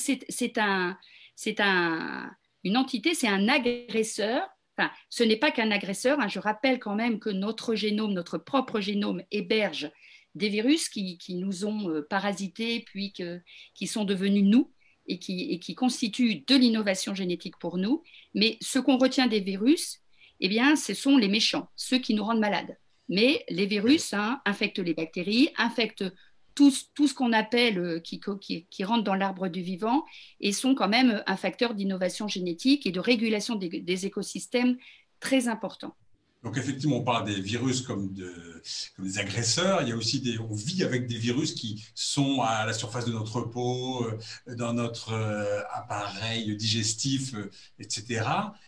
une entité, c'est un agresseur. Enfin, ce n'est pas qu'un agresseur. Je rappelle quand même que notre génome, notre propre génome, héberge des virus qui nous ont parasités, puis qui sont devenus nous et qui constituent de l'innovation génétique pour nous. Mais ce qu'on retient des virus, eh bien, ce sont les méchants, ceux qui nous rendent malades. Mais les virus infectent les bactéries, infectent tout ce qu'on appelle, qui rentre dans l'arbre du vivant et sont quand même un facteur d'innovation génétique et de régulation des écosystèmes très important. Donc effectivement, on parle des virus comme des agresseurs. Il y a aussi on vit avec des virus qui sont à la surface de notre peau, dans notre appareil digestif, etc.,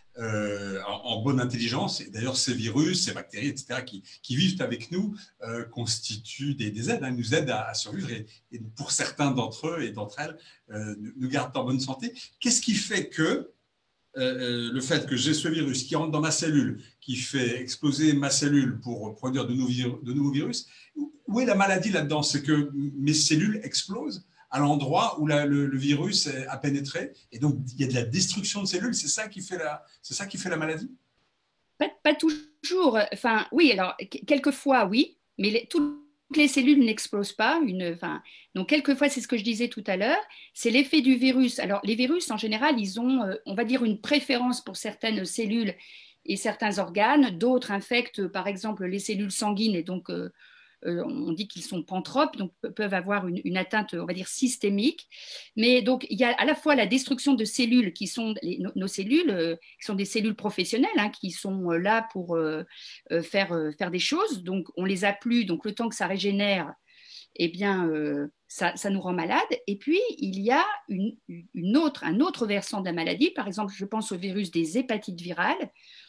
en bonne intelligence. Et d'ailleurs, ces virus, ces bactéries, etc., qui vivent avec nous, constituent des aides, nous aident à survivre. Et pour certains d'entre eux et d'entre elles, nous gardent en bonne santé. Qu'est-ce qui fait que le fait que j'ai ce virus qui rentre dans ma cellule, qui fait exploser ma cellule pour produire de nouveaux virus, où est la maladie là-dedans? C'est que mes cellules explosent à l'endroit où le virus a pénétré, et donc il y a de la destruction de cellules. C'est ça qui fait la maladie? Pas toujours. Enfin, oui, alors quelquefois oui, mais toutes les cellules n'explosent pas. Donc, quelquefois, c'est ce que je disais tout à l'heure, c'est l'effet du virus. Alors, les virus, en général, ils ont, on va dire, une préférence pour certaines cellules et certains organes. D'autres infectent, par exemple, les cellules sanguines, et donc, on dit qu'ils sont pantropes, donc peuvent avoir une atteinte, on va dire, systémique. Mais donc, il y a à la fois la destruction de cellules qui sont nos cellules, qui sont des cellules professionnelles, qui sont là pour faire des choses. Donc, on les a plus. Donc, le temps que ça régénère, eh bien, ça nous rend malade. Et puis, il y a un autre versant de la maladie. Par exemple, je pense au virus des hépatites virales.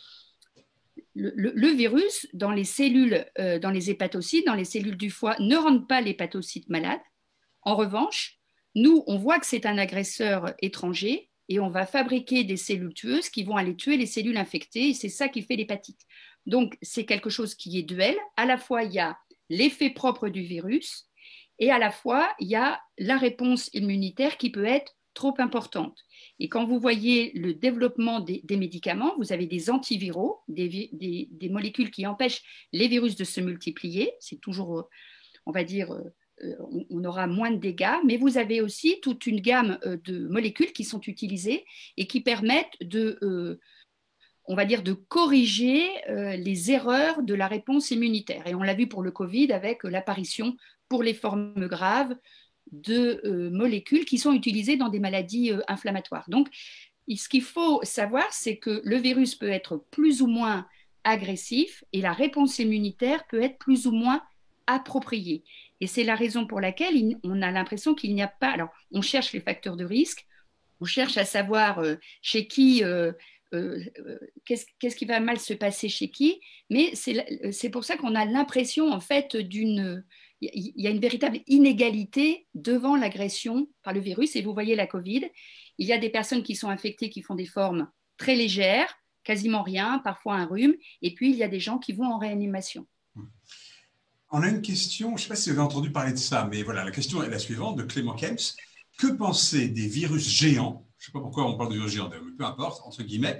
Le virus, dans les cellules, dans les hépatocytes, dans les cellules du foie, ne rend pas l'hépatocyte malade. En revanche, nous, on voit que c'est un agresseur étranger et on va fabriquer des cellules tueuses qui vont aller tuer les cellules infectées, et c'est ça qui fait l'hépatite. Donc, c'est quelque chose qui est duel. À la fois, il y a l'effet propre du virus et à la fois, il y a la réponse immunitaire qui peut être trop importante. Et quand vous voyez le développement des médicaments, vous avez des antiviraux, des molécules qui empêchent les virus de se multiplier. C'est toujours, on va dire, on aura moins de dégâts, mais vous avez aussi toute une gamme de molécules qui sont utilisées et qui permettent on va dire, de corriger les erreurs de la réponse immunitaire. Et on l'a vu pour le Covid avec l'apparition, pour les formes graves, de molécules qui sont utilisées dans des maladies inflammatoires. Donc, ce qu'il faut savoir, c'est que le virus peut être plus ou moins agressif et la réponse immunitaire peut être plus ou moins appropriée. Et c'est la raison pour laquelle on a l'impression qu'il n'y a pas... Alors, on cherche les facteurs de risque, on cherche à savoir chez qui... qu'est-ce qui va mal se passer chez qui, mais c'est pour ça qu'on a l'impression en fait il y a une véritable inégalité devant l'agression par le virus. Et vous voyez la Covid, il y a des personnes qui sont infectées qui font des formes très légères, quasiment rien, parfois un rhume, et puis il y a des gens qui vont en réanimation. On a une question, je ne sais pas si vous avez entendu parler de ça, mais voilà, la question est la suivante, de Clément Kempf. Que penser des virus géants? Je ne sais pas pourquoi on parle de virus géants, mais peu importe, entre guillemets,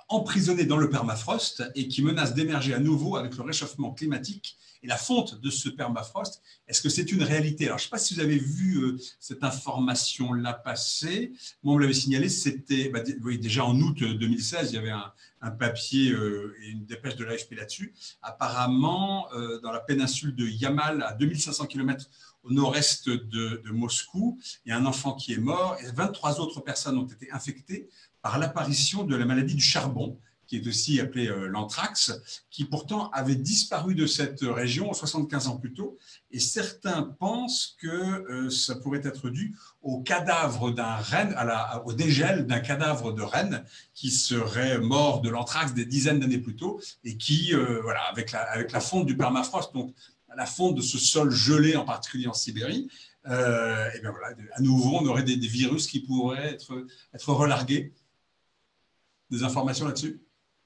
emprisonnés dans le permafrost et qui menacent d'émerger à nouveau avec le réchauffement climatique et la fonte de ce permafrost. Est-ce que c'est une réalité? Alors, je ne sais pas si vous avez vu cette information-là passer. Moi, on me l'avait signalé, c'était oui, déjà en août 2016, il y avait un papier et une dépêche de l'AFP là-dessus. Apparemment, dans la péninsule de Yamal, à 2500 km au nord-est de Moscou, il y a un enfant qui est mort et 23 autres personnes ont été infectées par l'apparition de la maladie du charbon, qui est aussi appelée l'anthrax, qui pourtant avait disparu de cette région 75 ans plus tôt. Et certains pensent que ça pourrait être dû au cadavre d'un renne, au dégel d'un cadavre de renne qui serait mort de l'anthrax des dizaines d'années plus tôt et qui, voilà, avec la fonte du permafrost, donc la fonte de ce sol gelé, en particulier en Sibérie, et bien voilà, à nouveau, on aurait des virus qui pourraient être relargués. Des informations là-dessus?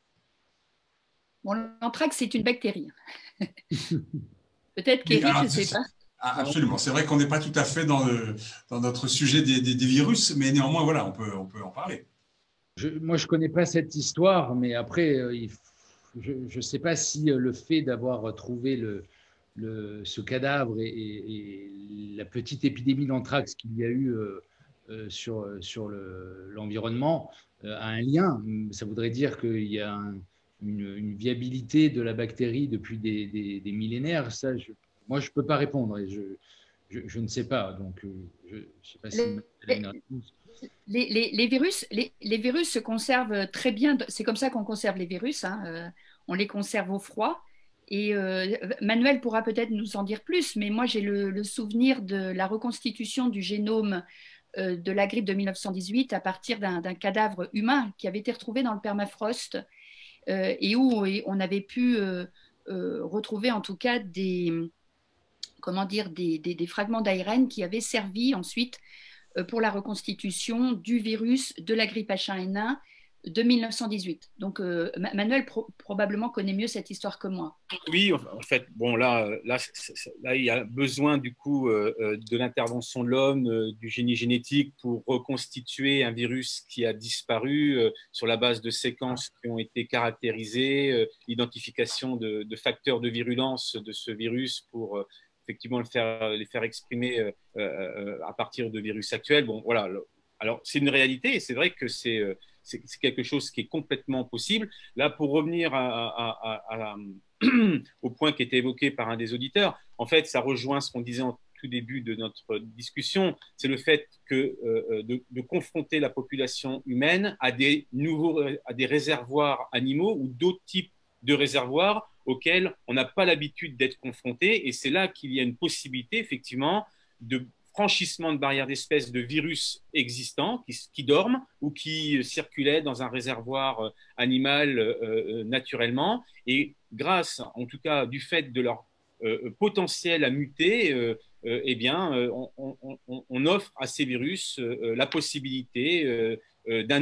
Bon, l'anthrax, c'est une bactérie. Peut-être qu'Éric, je ne sais pas. Absolument. C'est vrai qu'on n'est pas tout à fait dans notre sujet des virus, mais néanmoins, voilà, on peut en parler. Moi, je ne connais pas cette histoire, mais après, je ne sais pas si le fait d'avoir trouvé ce cadavre et la petite épidémie d'anthrax qu'il y a eu sur l'environnement a un lien. Ça voudrait dire qu'il y a une viabilité de la bactérie depuis des millénaires. Ça, moi, je ne peux pas répondre et je ne sais pas. Donc, je ne sais pas si elle a une réponse. Les virus se conservent très bien. C'est comme ça qu'on conserve les virus. Hein. On les conserve au froid. Et Manuel pourra peut-être nous en dire plus, mais moi j'ai le souvenir de la reconstitution du génome de la grippe de 1918 à partir d'un cadavre humain qui avait été retrouvé dans le permafrost et où on avait pu retrouver en tout cas des fragments d'ARN qui avaient servi ensuite pour la reconstitution du virus de la grippe H1N1 de 1918. Donc, Manuel probablement connaît mieux cette histoire que moi. Oui, en fait, bon, là, il y a besoin du coup de l'intervention de l'homme, du génie génétique pour reconstituer un virus qui a disparu sur la base de séquences qui ont été caractérisées, l'identification de facteurs de virulence de ce virus pour effectivement les faire exprimer à partir de virus actuels. Bon, voilà. Alors, c'est une réalité et c'est vrai que c'est quelque chose qui est complètement possible. Là, pour revenir au point qui était évoqué par un des auditeurs, en fait, ça rejoint ce qu'on disait en tout début de notre discussion, c'est le fait que de confronter la population humaine à des réservoirs animaux ou d'autres types de réservoirs auxquels on n'a pas l'habitude d'être confronté. Et c'est là qu'il y a une possibilité, effectivement, de franchissement de barrières d'espèces de virus existants qui dorment ou qui circulaient dans un réservoir animal naturellement. Et grâce, en tout cas, du fait de leur potentiel à muter, eh bien, on offre à ces virus la possibilité d'un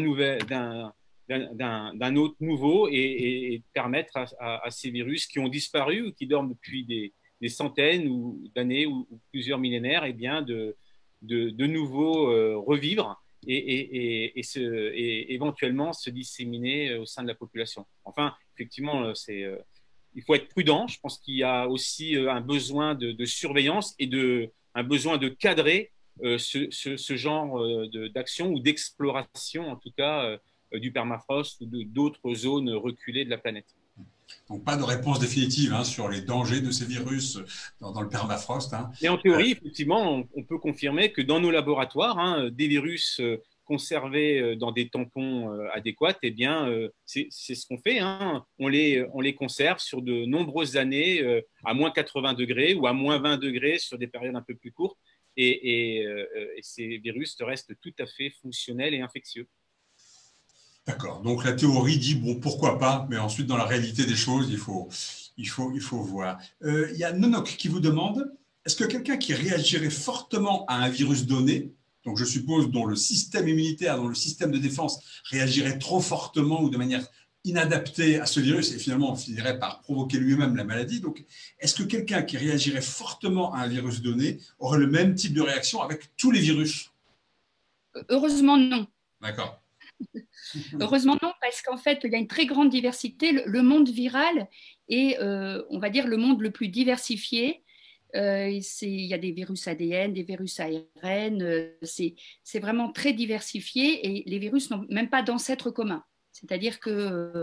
autre nouveau et permettre à ces virus qui ont disparu ou qui dorment depuis des centaines d'années ou plusieurs millénaires, eh bien de nouveau revivre et éventuellement se disséminer au sein de la population. Enfin, effectivement, il faut être prudent. Je pense qu'il y a aussi un besoin de surveillance et un besoin de cadrer ce genre d'action ou d'exploration, en tout cas, du permafrost ou d'autres zones reculées de la planète. Donc, pas de réponse définitive sur les dangers de ces virus dans le permafrost. Et en théorie, effectivement, on peut confirmer que dans nos laboratoires, des virus conservés dans des tampons adéquats, eh bien, c'est ce qu'on fait. On les conserve sur de nombreuses années à moins 80 degrés ou à moins 20 degrés sur des périodes un peu plus courtes. Et ces virus restent tout à fait fonctionnels et infectieux. D'accord. Donc la théorie dit bon pourquoi pas, mais ensuite dans la réalité des choses il faut voir. Il y a Nonok qui vous demande est-ce que quelqu'un qui réagirait fortement à un virus donné, donc je suppose dont le système immunitaire, dont le système de défense réagirait trop fortement ou de manière inadaptée à ce virus et finalement on finirait par provoquer lui-même la maladie. Donc est-ce que quelqu'un qui réagirait fortement à un virus donné aurait le même type de réaction avec tous les virus? Heureusement non. D'accord. Heureusement non, parce qu'en fait, il y a une très grande diversité. Le monde viral est, on va dire, le monde le plus diversifié. Il y a des virus ADN, des virus ARN, c'est vraiment très diversifié et les virus n'ont même pas d'ancêtre commun. C'est-à-dire que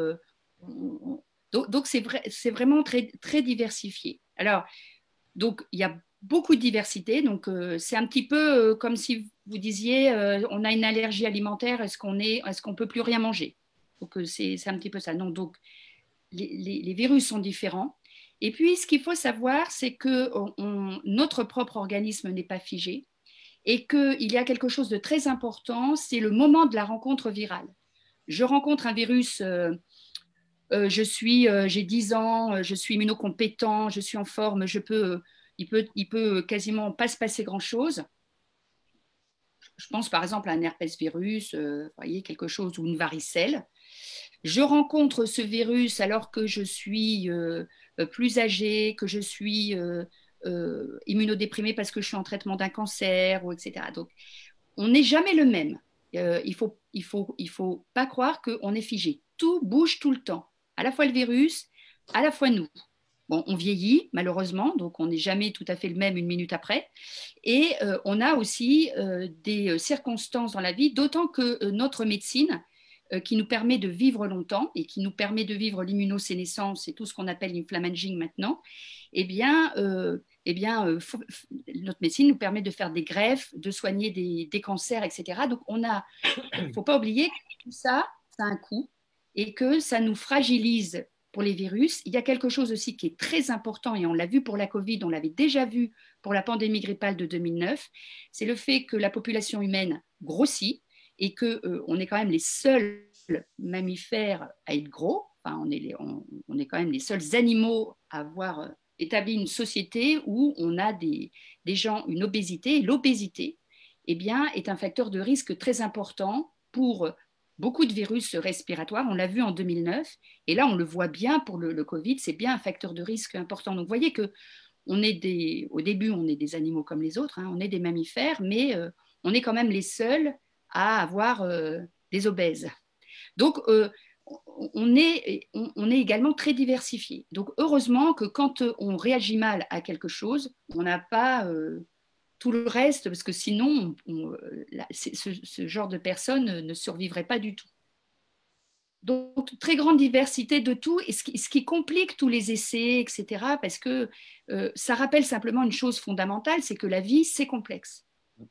donc c'est vraiment très, très diversifié. Alors, donc il y a beaucoup de diversité, donc c'est un petit peu comme si vous disiez on a une allergie alimentaire, est-ce qu'on peut plus rien manger? Donc c'est un petit peu ça. Non, donc les virus sont différents. Et puis, ce qu'il faut savoir, c'est que notre propre organisme n'est pas figé et qu'il y a quelque chose de très important, c'est le moment de la rencontre virale. Je rencontre un virus, j'ai 10 ans, je suis immunocompétent, je suis en forme, il peut quasiment pas se passer grand-chose. Je pense par exemple à un herpès virus, voyez, quelque chose, ou une varicelle. Je rencontre ce virus alors que je suis plus âgée, que je suis immunodéprimée parce que je suis en traitement d'un cancer, ou etc. Donc, on n'est jamais le même. Il faut pas croire qu'on est figé. Tout bouge tout le temps. À la fois le virus, à la fois nous. Bon, on vieillit, malheureusement, donc on n'est jamais tout à fait le même une minute après. Et on a aussi des circonstances dans la vie, d'autant que notre médecine, qui nous permet de vivre longtemps et qui nous permet de vivre l'immunosénescence et tout ce qu'on appelle l'inflammaging maintenant, notre médecine nous permet de faire des greffes, de soigner des cancers, etc. Donc, il ne faut pas oublier que tout ça, ça a un coût et que ça nous fragilise pour les virus. Il y a quelque chose aussi qui est très important, et on l'a vu pour la Covid, on l'avait déjà vu pour la pandémie grippale de 2009, c'est le fait que la population humaine grossit et qu'on est quand même les seuls mammifères à être gros. Enfin, on est quand même les seuls animaux à avoir établi une société où on a des gens, une obésité. Et l'obésité, eh bien, est un facteur de risque très important pour beaucoup de virus respiratoires. On l'a vu en 2009. Et là, on le voit bien pour le Covid. C'est bien un facteur de risque important. Donc, vous voyez que au début, on est des animaux comme les autres. Hein, on est des mammifères, mais on est quand même les seuls à avoir des obèses. Donc, on est également très diversifié. Donc, heureusement que quand on réagit mal à quelque chose, on n'a pas tout le reste, parce que sinon, ce genre de personnes ne survivrait pas du tout. Donc, très grande diversité de tout, et ce qui complique tous les essais, etc., parce que ça rappelle simplement une chose fondamentale, c'est que la vie, c'est complexe.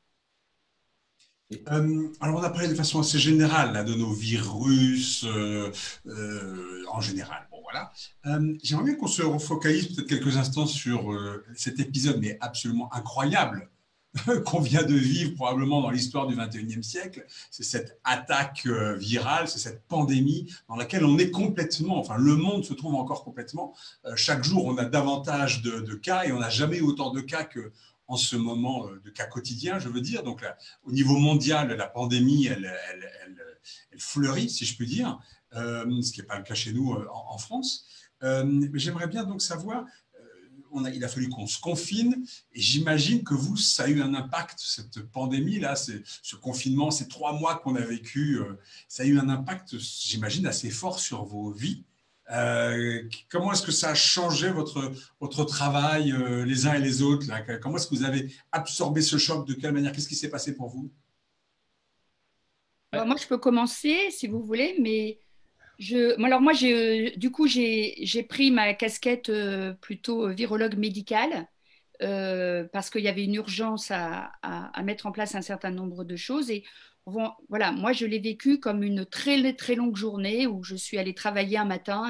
Alors, on a parlé de façon assez générale là, de nos virus en général. Bon, voilà. J'aimerais bien qu'on se refocalise peut-être quelques instants sur cet épisode, mais absolument incroyable, qu'on vient de vivre probablement dans l'histoire du XXIe siècle. C'est cette attaque virale, c'est cette pandémie dans laquelle on est complètement, enfin le monde se trouve encore complètement. Chaque jour, on a davantage de cas et on n'a jamais eu autant de cas qu'en ce moment, de cas quotidiens, je veux dire. Donc là, au niveau mondial, la pandémie, elle fleurit, si je puis dire, ce qui n'est pas le cas chez nous en France. Mais j'aimerais bien donc savoir, il a fallu qu'on se confine, et j'imagine que vous, ça a eu un impact, cette pandémie-là, ce confinement, ces 3 mois qu'on a vécu, ça a eu un impact, j'imagine, assez fort sur vos vies. Comment est-ce que ça a changé votre travail, les uns et les autres là? Comment est-ce que vous avez absorbé ce choc? De quelle manière? Qu'est-ce qui s'est passé pour vous? Alors, moi, je peux commencer, si vous voulez, mais moi, du coup, j'ai pris ma casquette plutôt virologue médicale parce qu'il y avait une urgence à mettre en place un certain nombre de choses. Et voilà, moi, je l'ai vécu comme une très, très longue journée où je suis allée travailler un matin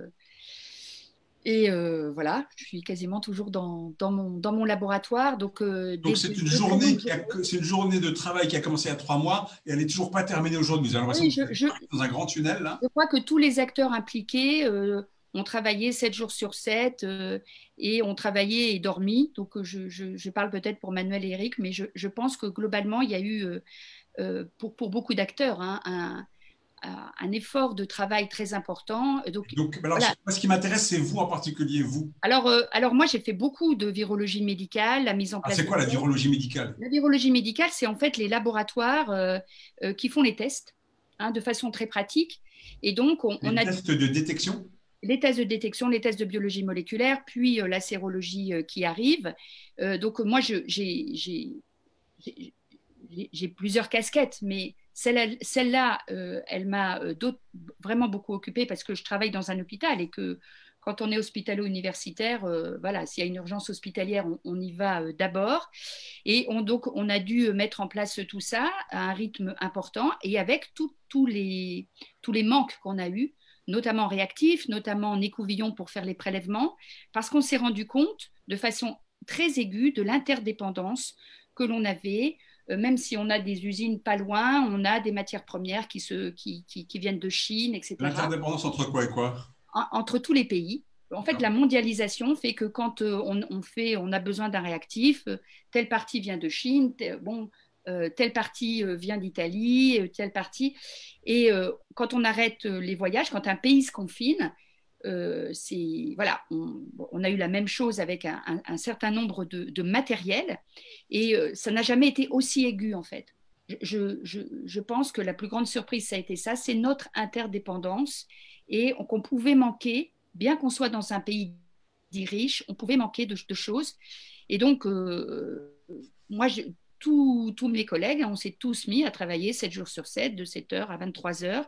et voilà, je suis quasiment toujours dans mon laboratoire. Donc c'est une journée de travail qui a commencé il y a 3 mois et elle n'est toujours pas terminée aujourd'hui. Vous avez l'impression que vous êtes dans un grand tunnel là? Je crois que tous les acteurs impliqués ont travaillé 7 jours sur 7 et ont travaillé et dormi. Donc je parle peut-être pour Manuel et Eric, mais je pense que globalement, il y a eu pour beaucoup d'acteurs un effort de travail très important. Donc alors, voilà. Ce qui m'intéresse, c'est vous en particulier, vous. Alors moi, j'ai fait beaucoup de virologie médicale, la mise en place. C'est quoi la virologie médicale? La virologie médicale, c'est en fait les laboratoires qui font les tests de façon très pratique. Et donc, on Les a tests de détection? les tests de détection, les tests de biologie moléculaire, puis la sérologie qui arrive. Donc, moi, j'ai plusieurs casquettes, mais celle-là, elle m'a vraiment beaucoup occupée parce que je travaille dans un hôpital et que quand on est hospitalo-universitaire, voilà, s'il y a une urgence hospitalière, on y va d'abord. Et donc, on a dû mettre en place tout ça à un rythme important et avec tous les manques qu'on a eus, notamment réactifs, notamment en écouvillon pour faire les prélèvements, parce qu'on s'est rendu compte de façon très aiguë de l'interdépendance que l'on avait. Même si on a des usines pas loin, on a des matières premières qui viennent de Chine, etc. L'interdépendance entre quoi et quoi? Entre tous les pays. En fait, la mondialisation fait que quand on a besoin d'un réactif, telle partie vient de Chine, telle partie vient d'Italie, telle partie. Et quand on arrête les voyages, quand un pays se confine, voilà, on a eu la même chose avec un certain nombre de matériel et ça n'a jamais été aussi aigu en fait. Je pense que la plus grande surprise, ça a été ça, c'est notre interdépendance et qu'on pouvait manquer, bien qu'on soit dans un pays dit riche, on pouvait manquer de choses. Et donc, moi, tous mes collègues, on s'est tous mis à travailler 7 jours sur 7, de 7h à 23h.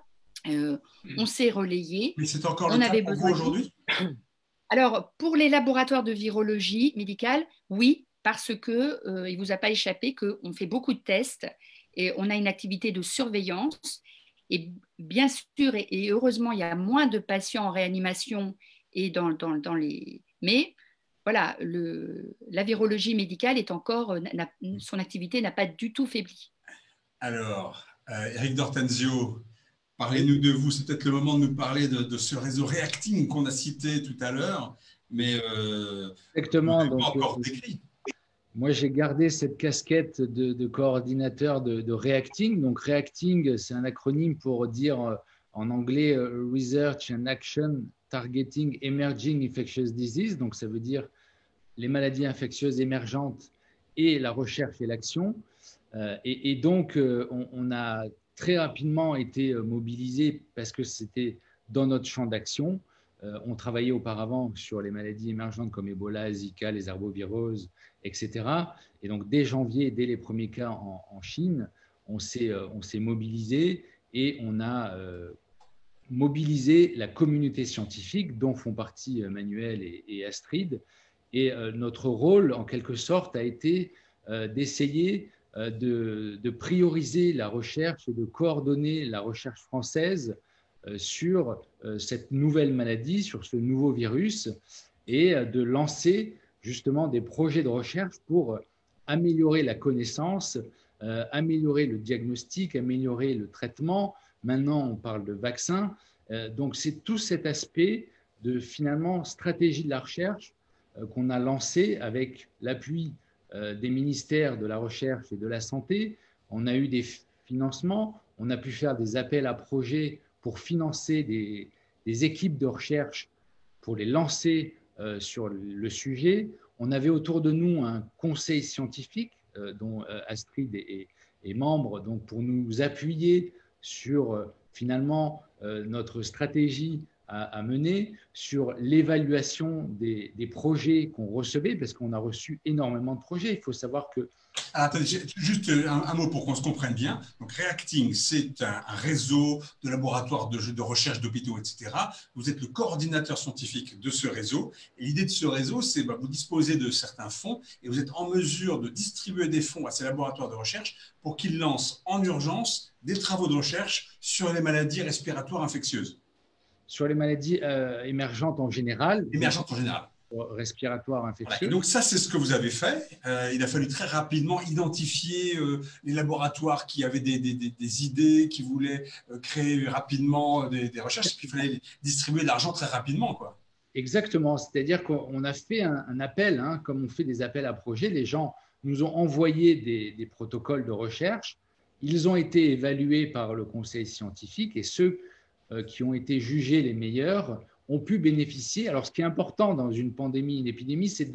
On s'est relayé. Mais c'est encore le cas pour vous aujourd'hui? Alors, pour les laboratoires de virologie médicale, oui, parce que il vous a pas échappé qu'on fait beaucoup de tests et on a une activité de surveillance. Et bien sûr, et heureusement, il y a moins de patients en réanimation et dans les. Mais voilà, la virologie médicale est encore, son activité n'a pas du tout faibli. Alors, Eric D'Ortenzio, parlez-nous de vous. C'est peut-être le moment de nous parler de ce réseau Reacting qu'on a cité tout à l'heure, mais exactement. Pas encore décrit. Moi, j'ai gardé cette casquette de coordinateur de Reacting. Donc, Reacting, c'est un acronyme pour dire en anglais Research and Action Targeting Emerging Infectious Disease. Donc, ça veut dire les maladies infectieuses émergentes et la recherche et l'action. Et donc, on a très rapidement été mobilisés parce que c'était dans notre champ d'action. On travaillait auparavant sur les maladies émergentes comme Ebola, Zika, les arboviroses, etc. Et donc, dès janvier, dès les premiers cas en Chine, on s'est mobilisé et on a mobilisé la communauté scientifique dont font partie Manuel et Astrid. Et notre rôle, en quelque sorte, a été d'essayer de prioriser la recherche et de coordonner la recherche française sur cette nouvelle maladie, sur ce nouveau virus, et de lancer justement des projets de recherche pour améliorer la connaissance, améliorer le diagnostic, améliorer le traitement. Maintenant, on parle de vaccins. Donc, c'est tout cet aspect de finalement stratégie de la recherche qu'on a lancé avec l'appui des ministères de la Recherche et de la Santé. On a eu des financements, on a pu faire des appels à projets pour financer des équipes de recherche, pour les lancer sur le sujet. On avait autour de nous un conseil scientifique dont Astrid est membre, donc pour nous appuyer sur finalement notre stratégie à mener, sur l'évaluation des projets qu'on recevait, parce qu'on a reçu énormément de projets. Il faut savoir que… Attendez, juste un mot pour qu'on se comprenne bien. Donc, Reacting, c'est un réseau de laboratoires de recherche d'hôpitaux, etc. Vous êtes le coordinateur scientifique de ce réseau. Et l'idée de ce réseau, c'est que vous disposez de certains fonds et vous êtes en mesure de distribuer des fonds à ces laboratoires de recherche pour qu'ils lancent en urgence des travaux de recherche sur les maladies respiratoires infectieuses. Sur les maladies émergentes en général. Émergentes en général. Respiratoires infectieuses. Voilà. Donc ça, c'est ce que vous avez fait. Il a fallu très rapidement identifier les laboratoires qui avaient des idées, qui voulaient créer rapidement des recherches, et puis il fallait distribuer de l'argent très rapidement, quoi. Exactement. C'est-à-dire qu'on a fait un appel, hein, comme on fait des appels à projets. Les gens nous ont envoyé des protocoles de recherche. Ils ont été évalués par le conseil scientifique et ceux qui ont été jugés les meilleurs ont pu bénéficier. Alors, ce qui est important dans une pandémie, une épidémie, c'est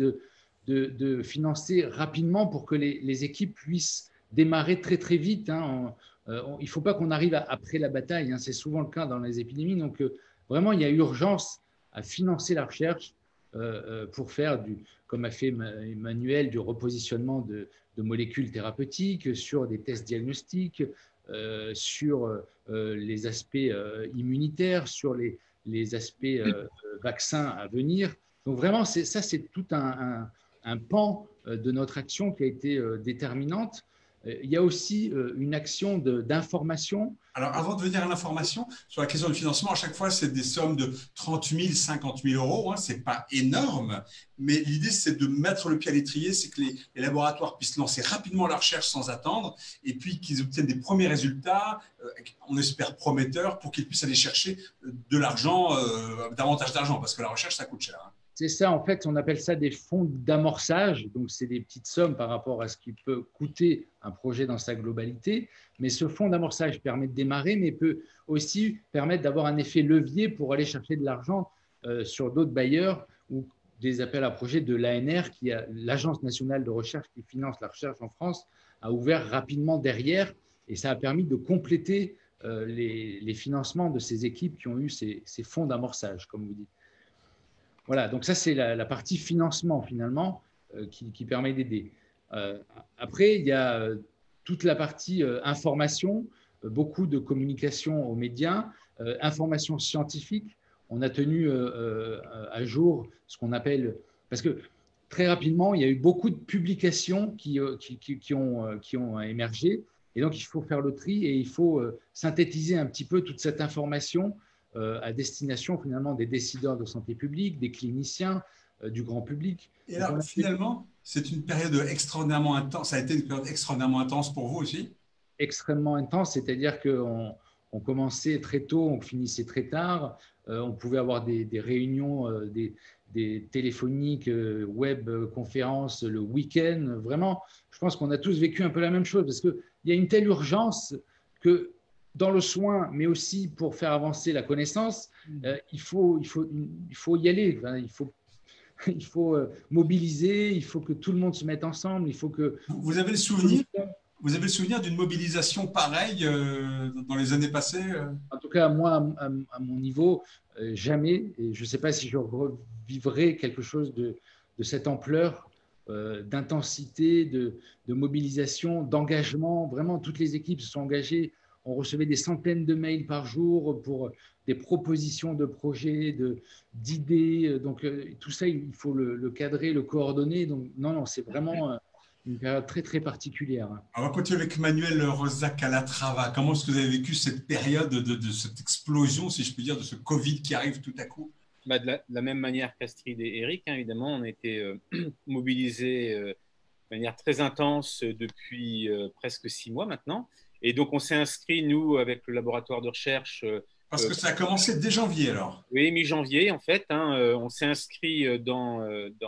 de financer rapidement pour que les équipes puissent démarrer très, très vite. Hein. il ne faut pas qu'on arrive après la bataille, hein, c'est souvent le cas dans les épidémies. Donc, vraiment, il y a urgence à financer la recherche pour faire, comme a fait Emmanuel, du repositionnement de molécules thérapeutiques, sur des tests diagnostiques, sur les aspects immunitaires, sur les aspects vaccins à venir. Donc vraiment, ça, c'est tout un pan de notre action qui a été déterminante. Il y a aussi une action d'information. Alors, avant de venir à l'information, sur la question du financement, à chaque fois, c'est des sommes de 30 000, 50 000 euros. Hein, ce n'est pas énorme, mais l'idée, c'est de mettre le pied à l'étrier, c'est que les laboratoires puissent lancer rapidement la recherche sans attendre, et puis qu'ils obtiennent des premiers résultats, on espère prometteurs, pour qu'ils puissent aller chercher de l'argent, davantage d'argent, parce que la recherche, ça coûte cher. Hein. C'est ça, en fait, on appelle ça des fonds d'amorçage. Donc, c'est des petites sommes par rapport à ce qui peut coûter un projet dans sa globalité. Mais ce fonds d'amorçage permet de démarrer, mais peut aussi permettre d'avoir un effet levier pour aller chercher de l'argent sur d'autres bailleurs ou des appels à projets de l'ANR, qui a l'Agence nationale de recherche qui finance la recherche en France, a ouvert rapidement derrière. Et ça a permis de compléter les financements de ces équipes qui ont eu ces fonds d'amorçage, comme vous dites. Voilà, donc ça, c'est la partie financement, finalement, qui permet d'aider. Après, il y a toute la partie information, beaucoup de communication aux médias, information scientifique. On a tenu à jour ce qu'on appelle… Parce que très rapidement, il y a eu beaucoup de publications qui ont émergé. Et donc, il faut faire le tri et il faut synthétiser un petit peu toute cette information à destination finalement des décideurs de santé publique, des cliniciens, du grand public. Et alors, finalement, c'est une période extraordinairement intense. Ça a été une période extraordinairement intense pour vous aussi? Extrêmement intense, c'est-à-dire qu'on commençait très tôt, on finissait très tard. On pouvait avoir des réunions, des téléphoniques, web conférences le week-end. Vraiment, je pense qu'on a tous vécu un peu la même chose parce qu'il y a une telle urgence que dans le soin, mais aussi pour faire avancer la connaissance, il faut y aller. Enfin, il faut mobiliser, il faut que tout le monde se mette ensemble. Il faut que… Vous avez le souvenir d'une mobilisation pareille dans les années passées? En tout cas, moi, à mon niveau, jamais. Et je ne sais pas si je revivrai quelque chose de cette ampleur, d'intensité, de mobilisation, d'engagement. Vraiment, toutes les équipes se sont engagées. On recevait des centaines de mails par jour pour des propositions de projets, d'idées. Donc, tout ça, il faut le cadrer, le coordonner. Donc, non, c'est vraiment une période très, très particulière. On va continuer avec Manuel Rosa Calatrava. Comment est-ce que vous avez vécu cette période de cette explosion, si je puis dire, de ce Covid qui arrive tout à coup? De la même manière qu'Astrid et Eric, hein, évidemment, on a été mobilisés de manière très intense depuis presque 6 mois maintenant. Et donc, on s'est inscrit, nous, avec le laboratoire de recherche. Parce que ça a commencé dès janvier, alors. Oui, mi-janvier, en fait. Hein, on s'est inscrit dans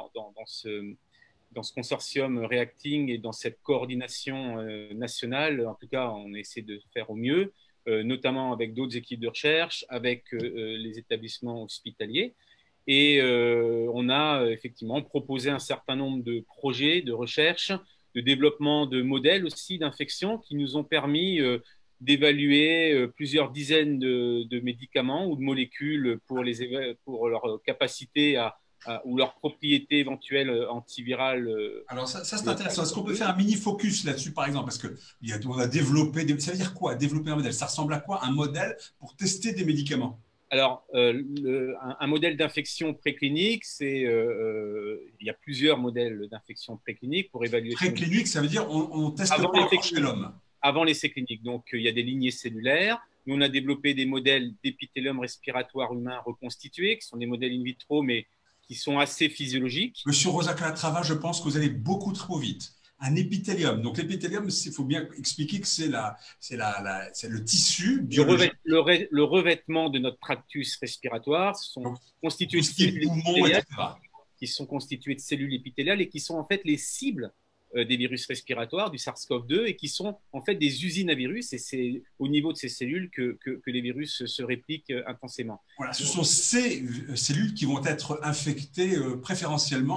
ce consortium Reacting et dans cette coordination nationale. En tout cas, on essaie de faire au mieux, notamment avec d'autres équipes de recherche, avec les établissements hospitaliers. Et on a effectivement proposé un certain nombre de projets de recherche, de développement de modèles aussi d'infection qui nous ont permis d'évaluer plusieurs dizaines de médicaments ou de molécules pour leur capacité ou leur propriété éventuelle antivirale. Alors ça c'est intéressant. Est-ce qu'on peut faire un mini focus là-dessus, par exemple? Parce qu'on a développé, ça veut dire quoi, développer un modèle? Ça ressemble à quoi, un modèle pour tester des médicaments? Alors, un modèle d'infection préclinique, il y a plusieurs modèles d'infection préclinique pour évaluer… Préclinique, ça veut dire on teste pas encore chez l'homme. Avant l'essai clinique. Donc, il y a des lignées cellulaires. Nous, on a développé des modèles d'épithélium respiratoire humain reconstitué, qui sont des modèles in vitro, mais qui sont assez physiologiques. Monsieur Rosa Calatrava, je pense que vous allez beaucoup trop vite. Un épithélium. Donc, l'épithélium, il faut bien expliquer que c'est le tissu biologique. Le revêtement de notre tractus respiratoire sont constitués de cellules épithéliales, qui sont constituées de cellules épithéliales et qui sont en fait les cibles des virus respiratoires, du SARS-CoV-2, et qui sont en fait des usines à virus. Et c'est au niveau de ces cellules que les virus se répliquent intensément. Voilà, ce sont ces cellules qui vont être infectées préférentiellement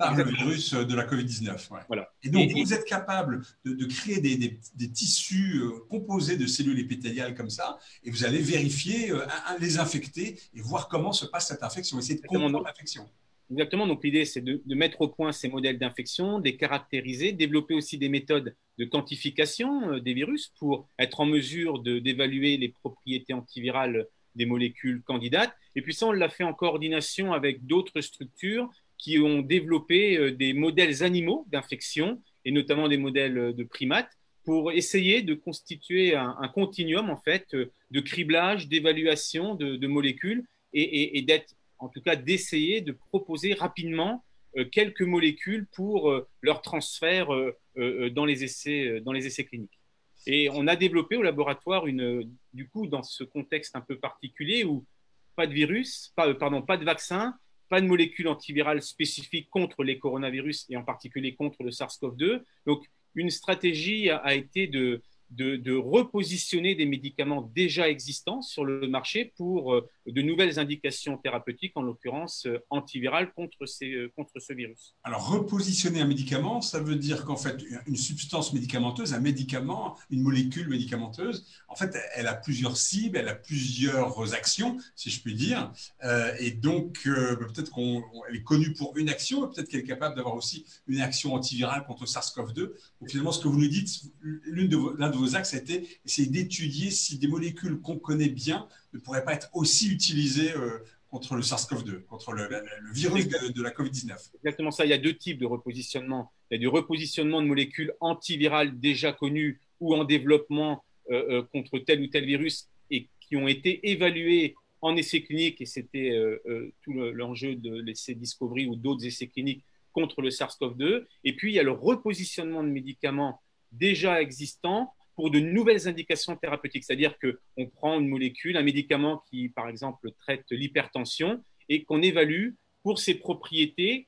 par le virus de la Covid-19. Ouais. Voilà. Et donc, vous êtes capable de créer des tissus composés de cellules épithéliales comme ça, et vous allez vérifier, les infecter et voir comment se passe cette infection, essayer de comprendre l'infection. Exactement. Donc, l'idée, c'est de mettre au point ces modèles d'infection, de les caractériser, développer aussi des méthodes de quantification des virus pour être en mesure d'évaluer les propriétés antivirales des molécules candidates. Et puis ça, on l'a fait en coordination avec d'autres structures qui ont développé des modèles animaux d'infection, et notamment des modèles de primates, pour essayer de constituer un continuum en fait, de criblage, d'évaluation de molécules, et d'être, en tout cas, d'essayer de proposer rapidement quelques molécules pour leur transfert dans les essais cliniques. Et on a développé au laboratoire, du coup, dans ce contexte un peu particulier où pas de virus, pas de vaccin, pas de molécule antivirale spécifique contre les coronavirus et en particulier contre le SARS-CoV-2. Donc, une stratégie a été de repositionner des médicaments déjà existants sur le marché pour de nouvelles indications thérapeutiques, en l'occurrence antivirales contre ce virus. Alors, repositionner un médicament, ça veut dire qu'en fait, une substance médicamenteuse, un médicament, une molécule médicamenteuse, en fait, elle a plusieurs cibles, elle a plusieurs actions, si je puis dire. Et donc, peut-être qu'elle est connue pour une action, peut-être qu'elle est capable d'avoir aussi une action antivirale contre SARS-CoV-2. Donc, finalement, ce que vous nous dites, l'un de vos axes a été essayer d'étudier si des molécules qu'on connaît bien ne pourraient pas être aussi utilisées contre le SARS-CoV-2, contre le virus de la COVID-19. Exactement ça. Il y a deux types de repositionnement. Il y a du repositionnement de molécules antivirales déjà connues ou en développement contre tel ou tel virus et qui ont été évaluées en essais cliniques, et c'était tout l'enjeu de l'essai Discovery ou d'autres essais cliniques contre le SARS-CoV-2. Et puis, il y a le repositionnement de médicaments déjà existants pour de nouvelles indications thérapeutiques. C'est-à-dire qu'on prend une molécule, un médicament qui, par exemple, traite l'hypertension et qu'on évalue pour ses propriétés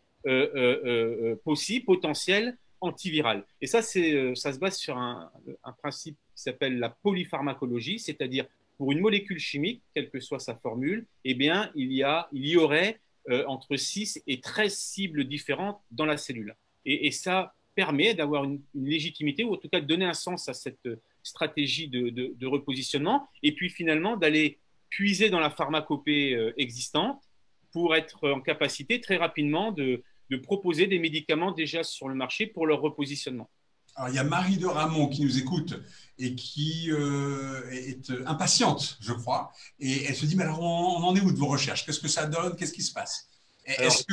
possibles, potentielles, antivirales. Et ça se base sur un principe qui s'appelle la polypharmacologie, c'est-à-dire pour une molécule chimique, quelle que soit sa formule, eh bien, il y aurait entre 6 et 13 cibles différentes dans la cellule. Et ça permet d'avoir une légitimité, ou en tout cas de donner un sens à cette stratégie de repositionnement, et puis finalement d'aller puiser dans la pharmacopée existante pour être en capacité très rapidement de proposer des médicaments déjà sur le marché pour leur repositionnement. Alors, il y a Marie de Ramon qui nous écoute et qui est impatiente, je crois, et elle se dit, mais alors on en est où de vos recherches? Qu'est-ce que ça donne? Qu'est-ce qui se passe? Est-ce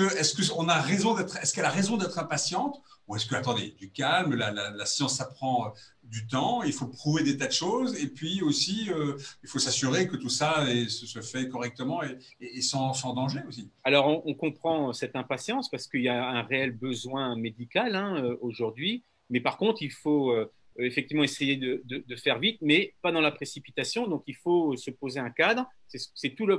qu'elle a raison d'être impatiente, ou est-ce que, attendez, du calme, la science, ça prend du temps, il faut prouver des tas de choses, et puis aussi, il faut s'assurer que tout ça se fait correctement et sans danger aussi. Alors, on comprend cette impatience parce qu'il y a un réel besoin médical aujourd'hui, mais par contre, il faut effectivement essayer de faire vite, mais pas dans la précipitation, donc il faut se poser un cadre, c'est tout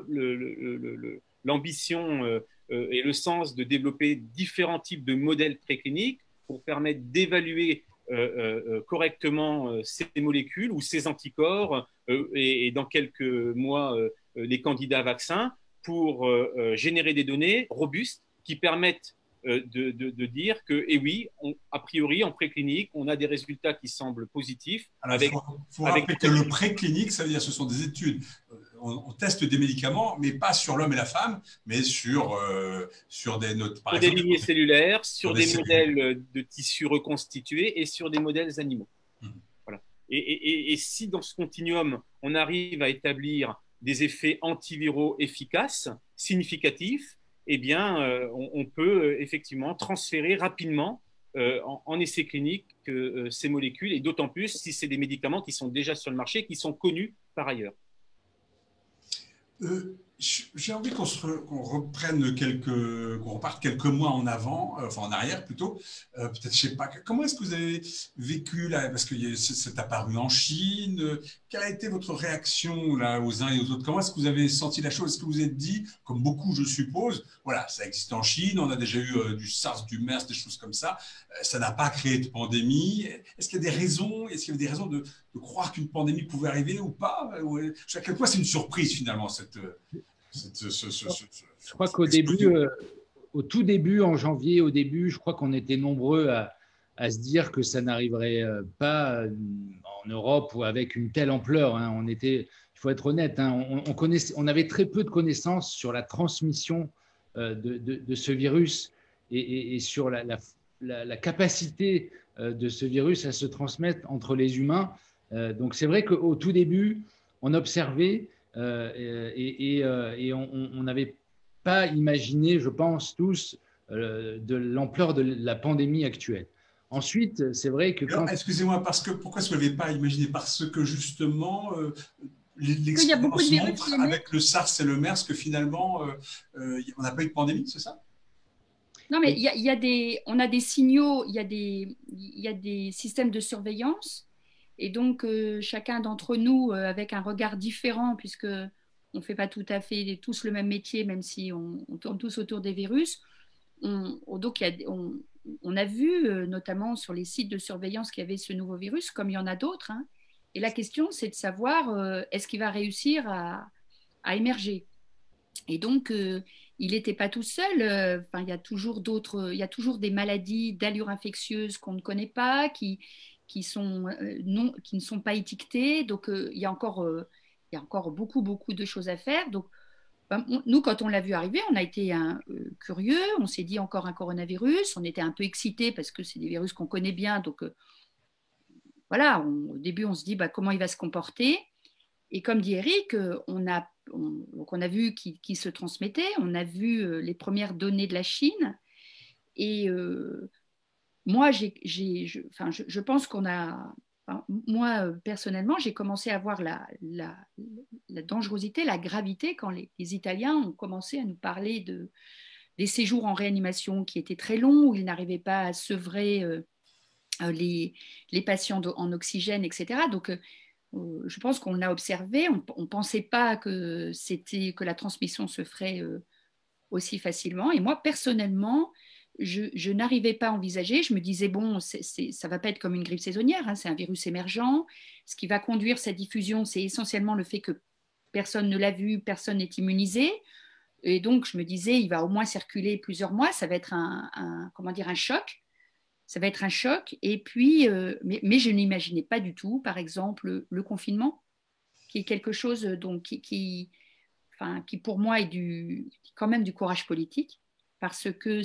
l'ambition et le sens de développer différents types de modèles précliniques pour permettre d'évaluer correctement ces molécules ou ces anticorps et dans quelques mois les candidats vaccins pour générer des données robustes qui permettent de dire que, et oui, a priori, en préclinique, on a des résultats qui semblent positifs. Alors, il faut rappeler que le préclinique, ça veut dire que ce sont des études. On teste des médicaments, mais pas sur l'homme et la femme, mais sur des notes, par exemple, des lignées cellulaires, sur des modèles de tissus reconstitués et sur des modèles animaux. Voilà. Et si dans ce continuum, on arrive à établir des effets antiviraux efficaces, significatifs, eh bien, on peut effectivement transférer rapidement en essai clinique ces molécules, et d'autant plus si c'est des médicaments qui sont déjà sur le marché, qui sont connus par ailleurs. J'ai envie qu'on reparte quelques mois en avant, enfin en arrière plutôt. Peut-être, je sais pas, comment est-ce que vous avez vécu là, parce que c'est apparu en Chine. Quelle a été votre réaction là aux uns et aux autres? Comment est-ce que vous avez senti la chose? Est-ce que vous vous êtes dit, comme beaucoup je suppose, voilà, ça existe en Chine, on a déjà eu du SARS, du MERS, des choses comme ça. Ça n'a pas créé de pandémie. Est-ce qu'il y a des raisons? Est-ce qu'il y a des raisons de croire qu'une pandémie pouvait arriver ou pas? À quel point c'est une surprise finalement cette je crois qu'au début, au tout début, en janvier, au début, je crois qu'on était nombreux à se dire que ça n'arriverait pas en Europe ou avec une telle ampleur. Hein. Il faut être honnête, hein, on avait très peu de connaissances sur la transmission de ce virus et sur la capacité de ce virus à se transmettre entre les humains. Donc c'est vrai qu'au tout début, on observait et on n'avait pas imaginé, je pense tous, de l'ampleur de la pandémie actuelle. Ensuite, c'est vrai que quand… Excusez-moi, pourquoi est-ce que vous n'avez pas imaginé? Parce que justement, Il y a beaucoup de l'expérience virus montre qui émettent. avec le SARS et le MERS que finalement, on n'a pas eu de pandémie, c'est ça? Non, mais on a des signaux, il y a des systèmes de surveillance. Et donc, chacun d'entre nous, avec un regard différent, puisque on ne fait pas tout à fait tous le même métier, même si on tourne tous autour des virus, donc on a vu, notamment sur les sites de surveillance, qu'il y avait ce nouveau virus, comme il y en a d'autres. Hein. Et la question, c'est de savoir, est-ce qu'il va réussir à émerger? Et donc, il n'était pas tout seul. Il y a toujours il y a toujours des maladies d'allure infectieuse qu'on ne connaît pas, qui ne sont pas étiquetées. Donc, il y a encore beaucoup, beaucoup de choses à faire. Donc, nous, quand on l'a vu arriver, on a été curieux. On s'est dit encore un coronavirus. On était un peu excités parce que c'est des virus qu'on connaît bien. Donc, voilà, au début, on se dit comment il va se comporter. Et comme dit Eric, donc on a vu qui se transmettait, on a vu les premières données de la Chine. Et moi, je pense qu'on a… moi, personnellement, j'ai commencé à voir la dangerosité, la gravité quand les Italiens ont commencé à nous parler des séjours en réanimation qui étaient très longs, où ils n'arrivaient pas à sevrer les patients en oxygène, etc. Donc, je pense qu'on l'a observé, on ne pensait pas que la transmission se ferait aussi facilement. Et moi, personnellement, je n'arrivais pas à envisager. Je me disais, bon, ça ne va pas être comme une grippe saisonnière, hein, c'est un virus émergent. Ce qui va conduire cette diffusion, c'est essentiellement le fait que personne ne l'a vu, personne n'est immunisé. Et donc, je me disais, il va au moins circuler plusieurs mois, ça va être un choc. Ça va être un choc. Et puis, mais je n'imaginais pas du tout, par exemple, le confinement, qui est quelque chose donc, qui pour moi est quand même du courage politique, parce que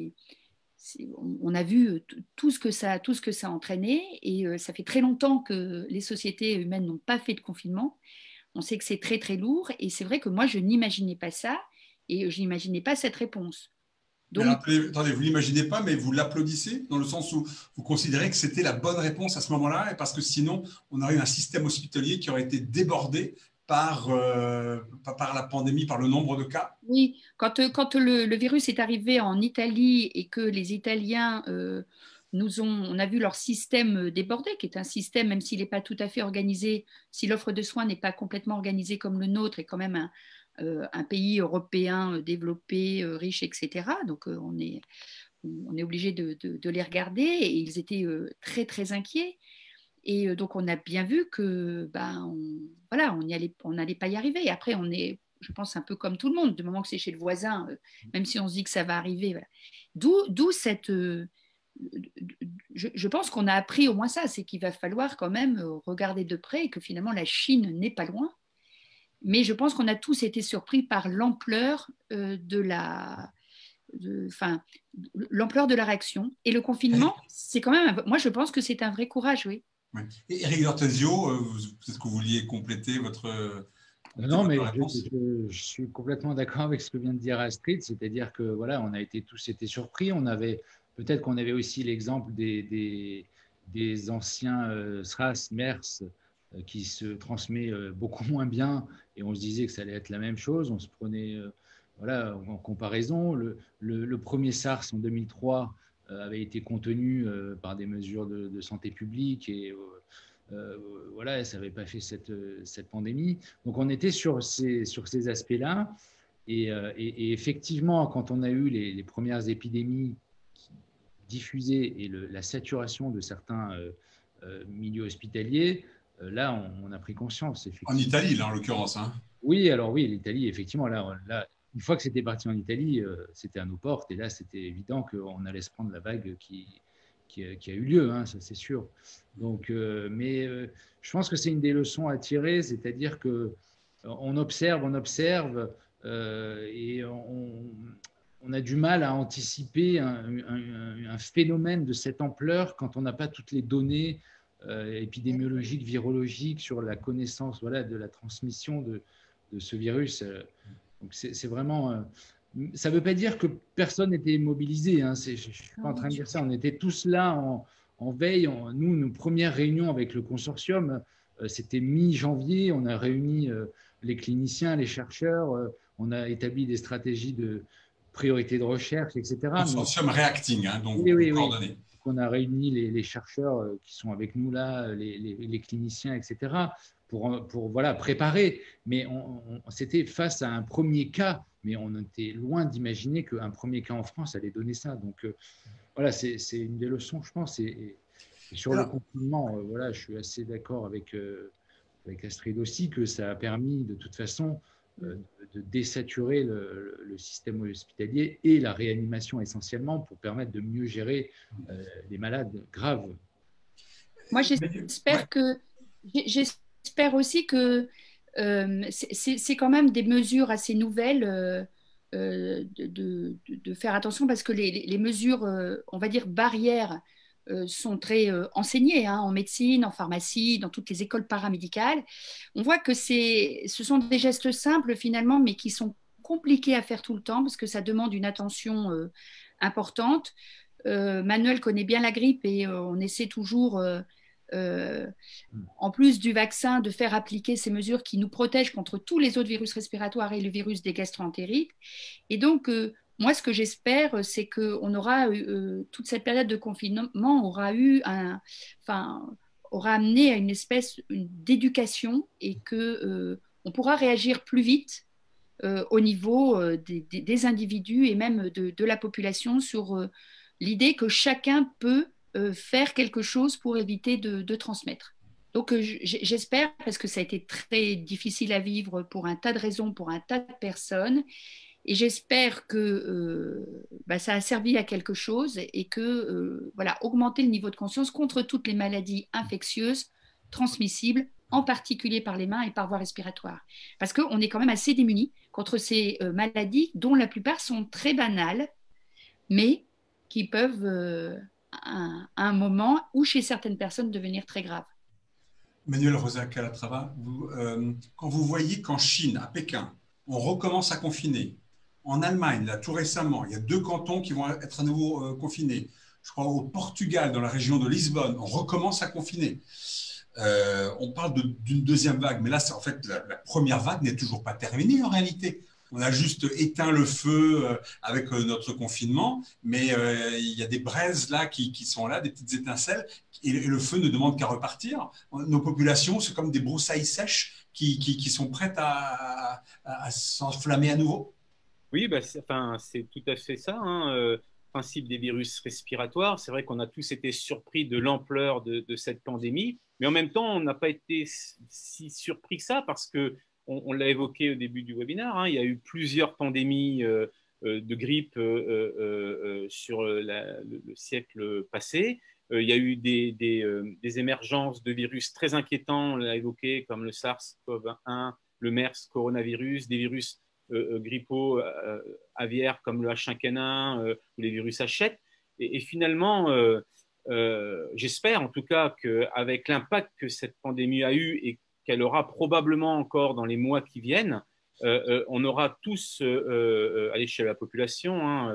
on a vu tout ce que ça a entraîné, et ça fait très longtemps que les sociétés humaines n'ont pas fait de confinement. On sait que c'est très très lourd, et c'est vrai que moi je n'imaginais pas ça, et je n'imaginais pas cette réponse. Donc, attendez, vous ne l'imaginez pas, mais vous l'applaudissez, dans le sens où vous considérez que c'était la bonne réponse à ce moment-là, et parce que sinon, on aurait eu un système hospitalier qui aurait été débordé par la pandémie, par le nombre de cas. Oui, quand le virus est arrivé en Italie et que les Italiens on a vu leur système débordé, qui est un système, même s'il n'est pas tout à fait organisé, si l'offre de soins n'est pas complètement organisée comme le nôtre, est quand même un pays européen développé, riche, etc. Donc, on est obligé de les regarder, et ils étaient très, très inquiets. Et donc, on a bien vu que on n'allait pas y arriver. Et après, on est, je pense, un peu comme tout le monde, du moment que c'est chez le voisin, même si on se dit que ça va arriver. Voilà. D'où cette… je pense qu'on a appris au moins ça, c'est qu'il va falloir quand même regarder de près, et que finalement, la Chine n'est pas loin. Mais je pense qu'on a tous été surpris par l'ampleur l'ampleur de la réaction. Et le confinement, c'est quand même… moi, je pense que c'est un vrai courage, oui. Ouais. Et Eric D'Ortesio, peut-être que vous vouliez compléter votre… Non, mais je suis complètement d'accord avec ce que vient de dire Astrid, c'est-à-dire que voilà, on a tous été surpris. Peut-être qu'on avait aussi l'exemple des anciens SRAS, MERS, qui se transmet beaucoup moins bien, et on se disait que ça allait être la même chose. On se prenait en comparaison. Le premier SARS en 2003 avait été contenu par des mesures de santé publique, et ça n'avait pas fait cette pandémie. Donc on était sur ces aspects-là, et effectivement, quand on a eu les premières épidémies diffusées et la saturation de certains milieux hospitaliers, là on a pris conscience. En Italie, là, en l'occurrence. Hein. Oui, alors oui, l'Italie, effectivement, là une fois que c'était parti en Italie, c'était à nos portes. Et là, c'était évident qu'on allait se prendre la vague qui a eu lieu, hein, ça c'est sûr. Donc, je pense que c'est une des leçons à tirer, c'est-à-dire que on observe, et on a du mal à anticiper un phénomène de cette ampleur quand on n'a pas toutes les données épidémiologiques, virologiques sur la connaissance, voilà, de la transmission de ce virus. Donc c'est vraiment. Ça ne veut pas dire que personne n'était mobilisé. Hein. Je ne suis pas en train de dire ça. On était tous là en veille. Nous, nos premières réunions avec le consortium, c'était mi-janvier. On a réuni les cliniciens, les chercheurs. On a établi des stratégies de priorité de recherche, etc. Consortium Reacting, hein, donc oui. coordonnées. On a réuni les chercheurs qui sont avec nous là, les cliniciens, etc., pour voilà, préparer. Mais c'était face à un premier cas, mais on était loin d'imaginer qu'un premier cas en France allait donner ça. Donc voilà, c'est une des leçons, je pense. Et sur le confinement, voilà, je suis assez d'accord avec Astrid aussi, que ça a permis de toute façon de désaturer le système hospitalier et la réanimation essentiellement pour permettre de mieux gérer les malades graves. Moi, j'espère aussi que c'est quand même des mesures assez nouvelles de faire attention parce que les mesures, on va dire, barrières sont très enseignées hein, en médecine, en pharmacie, dans toutes les écoles paramédicales. On voit que ce sont des gestes simples finalement, mais qui sont compliqués à faire tout le temps parce que ça demande une attention importante. Manuel connaît bien la grippe et on essaie toujours, en plus du vaccin, de faire appliquer ces mesures qui nous protègent contre tous les autres virus respiratoires et le virus des gastro-entérites. Et donc, moi, ce que j'espère, c'est qu'on aura toute cette période de confinement aura amené à une espèce d'éducation et que on pourra réagir plus vite au niveau des individus et même de la population sur l'idée que chacun peut faire quelque chose pour éviter de transmettre. Donc j'espère, parce que ça a été très difficile à vivre pour un tas de raisons, pour un tas de personnes, et j'espère que ça a servi à quelque chose et que voilà, augmenter le niveau de conscience contre toutes les maladies infectieuses transmissibles, en particulier par les mains et par voie respiratoire. Parce qu'on est quand même assez démunis contre ces maladies dont la plupart sont très banales, mais qui peuvent à un moment ou chez certaines personnes devenir très graves. Manuel Rosa Calatrava, quand vous voyez qu'en Chine, à Pékin, on recommence à confiner, en Allemagne, là, tout récemment, il y a 2 cantons qui vont être à nouveau confinés. Je crois au Portugal, dans la région de Lisbonne, on recommence à confiner. On parle d'une deuxième vague, mais là, en fait, la première vague n'est toujours pas terminée en réalité. On a juste éteint le feu avec notre confinement, mais il y a des braises là qui sont là, des petites étincelles, et le feu ne demande qu'à repartir. Nos populations, c'est comme des broussailles sèches qui sont prêtes à s'enflammer à nouveau. Oui, c'est tout à fait ça, hein, principe des virus respiratoires. C'est vrai qu'on a tous été surpris de l'ampleur de cette pandémie, mais en même temps, on n'a pas été si surpris que ça parce que on l'a évoqué au début du webinaire, hein, il y a eu plusieurs pandémies de grippe sur le siècle passé. Il y a eu des émergences de virus très inquiétants, on l'a évoqué, comme le SARS-CoV-1, le MERS coronavirus, des virus grippaux aviaires comme le H5N1 ou les virus H7. Et finalement, j'espère en tout cas qu'avec l'impact que cette pandémie a eu et qu'elle aura probablement encore dans les mois qui viennent, on aura tous, à l'échelle de la population, hein,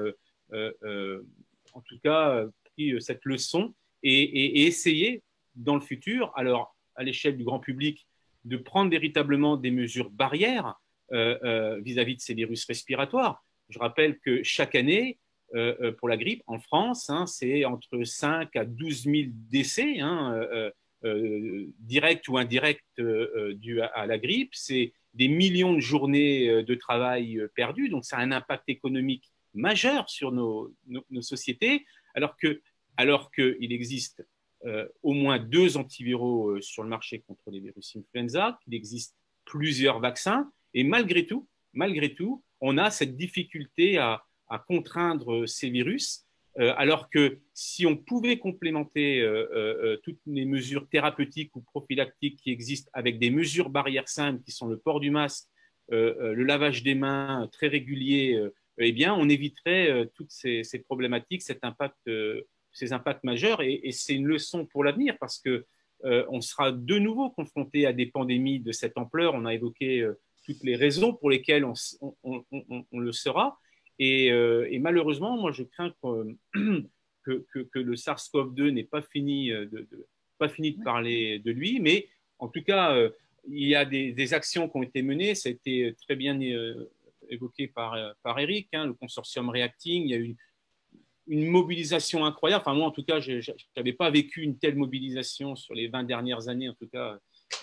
en tout cas, pris cette leçon et essayer dans le futur, alors à l'échelle du grand public, de prendre véritablement des mesures barrières vis-à-vis de ces virus respiratoires. Je rappelle que chaque année, pour la grippe en France, hein, c'est entre 5 à 12 000 décès, hein, directs ou indirects dus à la grippe. C'est des millions de journées de travail perdues, donc ça a un impact économique majeur sur nos sociétés, alors qu'il existe au moins 2 antiviraux sur le marché contre les virus influenza, qu'il existe plusieurs vaccins, et malgré tout, on a cette difficulté à contraindre ces virus. Alors que si on pouvait complémenter toutes les mesures thérapeutiques ou prophylactiques qui existent avec des mesures barrières simples qui sont le port du masque, le lavage des mains très régulier, eh bien, on éviterait toutes ces problématiques, ces impacts majeurs. Et c'est une leçon pour l'avenir parce qu'on sera de nouveau confronté à des pandémies de cette ampleur. On a évoqué toutes les raisons pour lesquelles on le sera. Et malheureusement, moi, je crains que le SARS-CoV-2 n'ait pas fini de parler de lui. Mais en tout cas, il y a des actions qui ont été menées. Ça a été très bien évoqué par Eric, le consortium Reacting. Il y a eu une mobilisation incroyable. Enfin, moi, en tout cas, je n'avais pas vécu une telle mobilisation sur les 20 dernières années, en tout cas,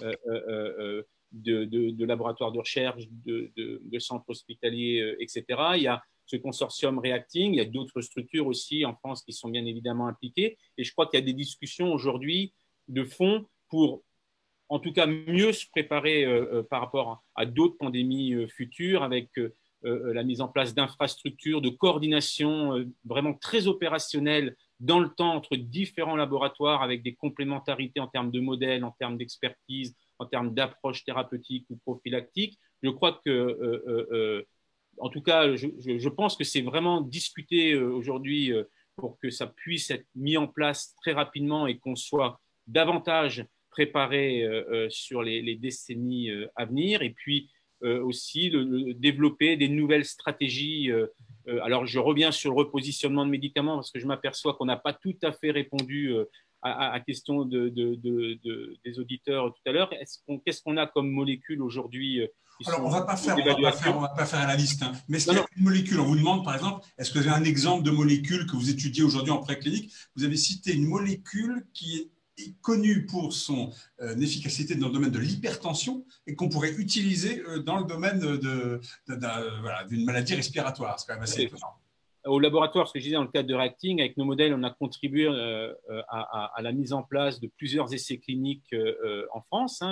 de laboratoires de recherche, de centres hospitaliers, etc. Il y a ce consortium Reacting, il y a d'autres structures aussi en France qui sont bien évidemment impliquées. Et je crois qu'il y a des discussions aujourd'hui de fond pour, en tout cas, mieux se préparer par rapport à d'autres pandémies futures avec la mise en place d'infrastructures, de coordination vraiment très opérationnelles dans le temps entre différents laboratoires avec des complémentarités en termes de modèles, en termes d'expertise, en termes d'approche thérapeutique ou prophylactique. Je crois que, en tout cas, je pense que c'est vraiment discuté aujourd'hui pour que ça puisse être mis en place très rapidement et qu'on soit davantage préparé sur les décennies à venir. Et puis aussi développer des nouvelles stratégies. Alors, je reviens sur le repositionnement de médicaments parce que je m'aperçois qu'on n'a pas tout à fait répondu à question des auditeurs tout à l'heure. Qu'est-ce qu'on a comme molécules aujourd'hui Alors, on va pas faire la liste, hein. Mais est-ce qu'il y a une molécule? On vous demande, par exemple, est-ce que vous avez un exemple de molécule que vous étudiez aujourd'hui en préclinique? Vous avez cité une molécule qui est connue pour son efficacité dans le domaine de l'hypertension et qu'on pourrait utiliser dans le domaine d'une maladie respiratoire. C'est quand même assez étonnant. Au laboratoire, ce que je disais dans le cadre de Reacting, avec nos modèles, on a contribué à la mise en place de plusieurs essais cliniques en France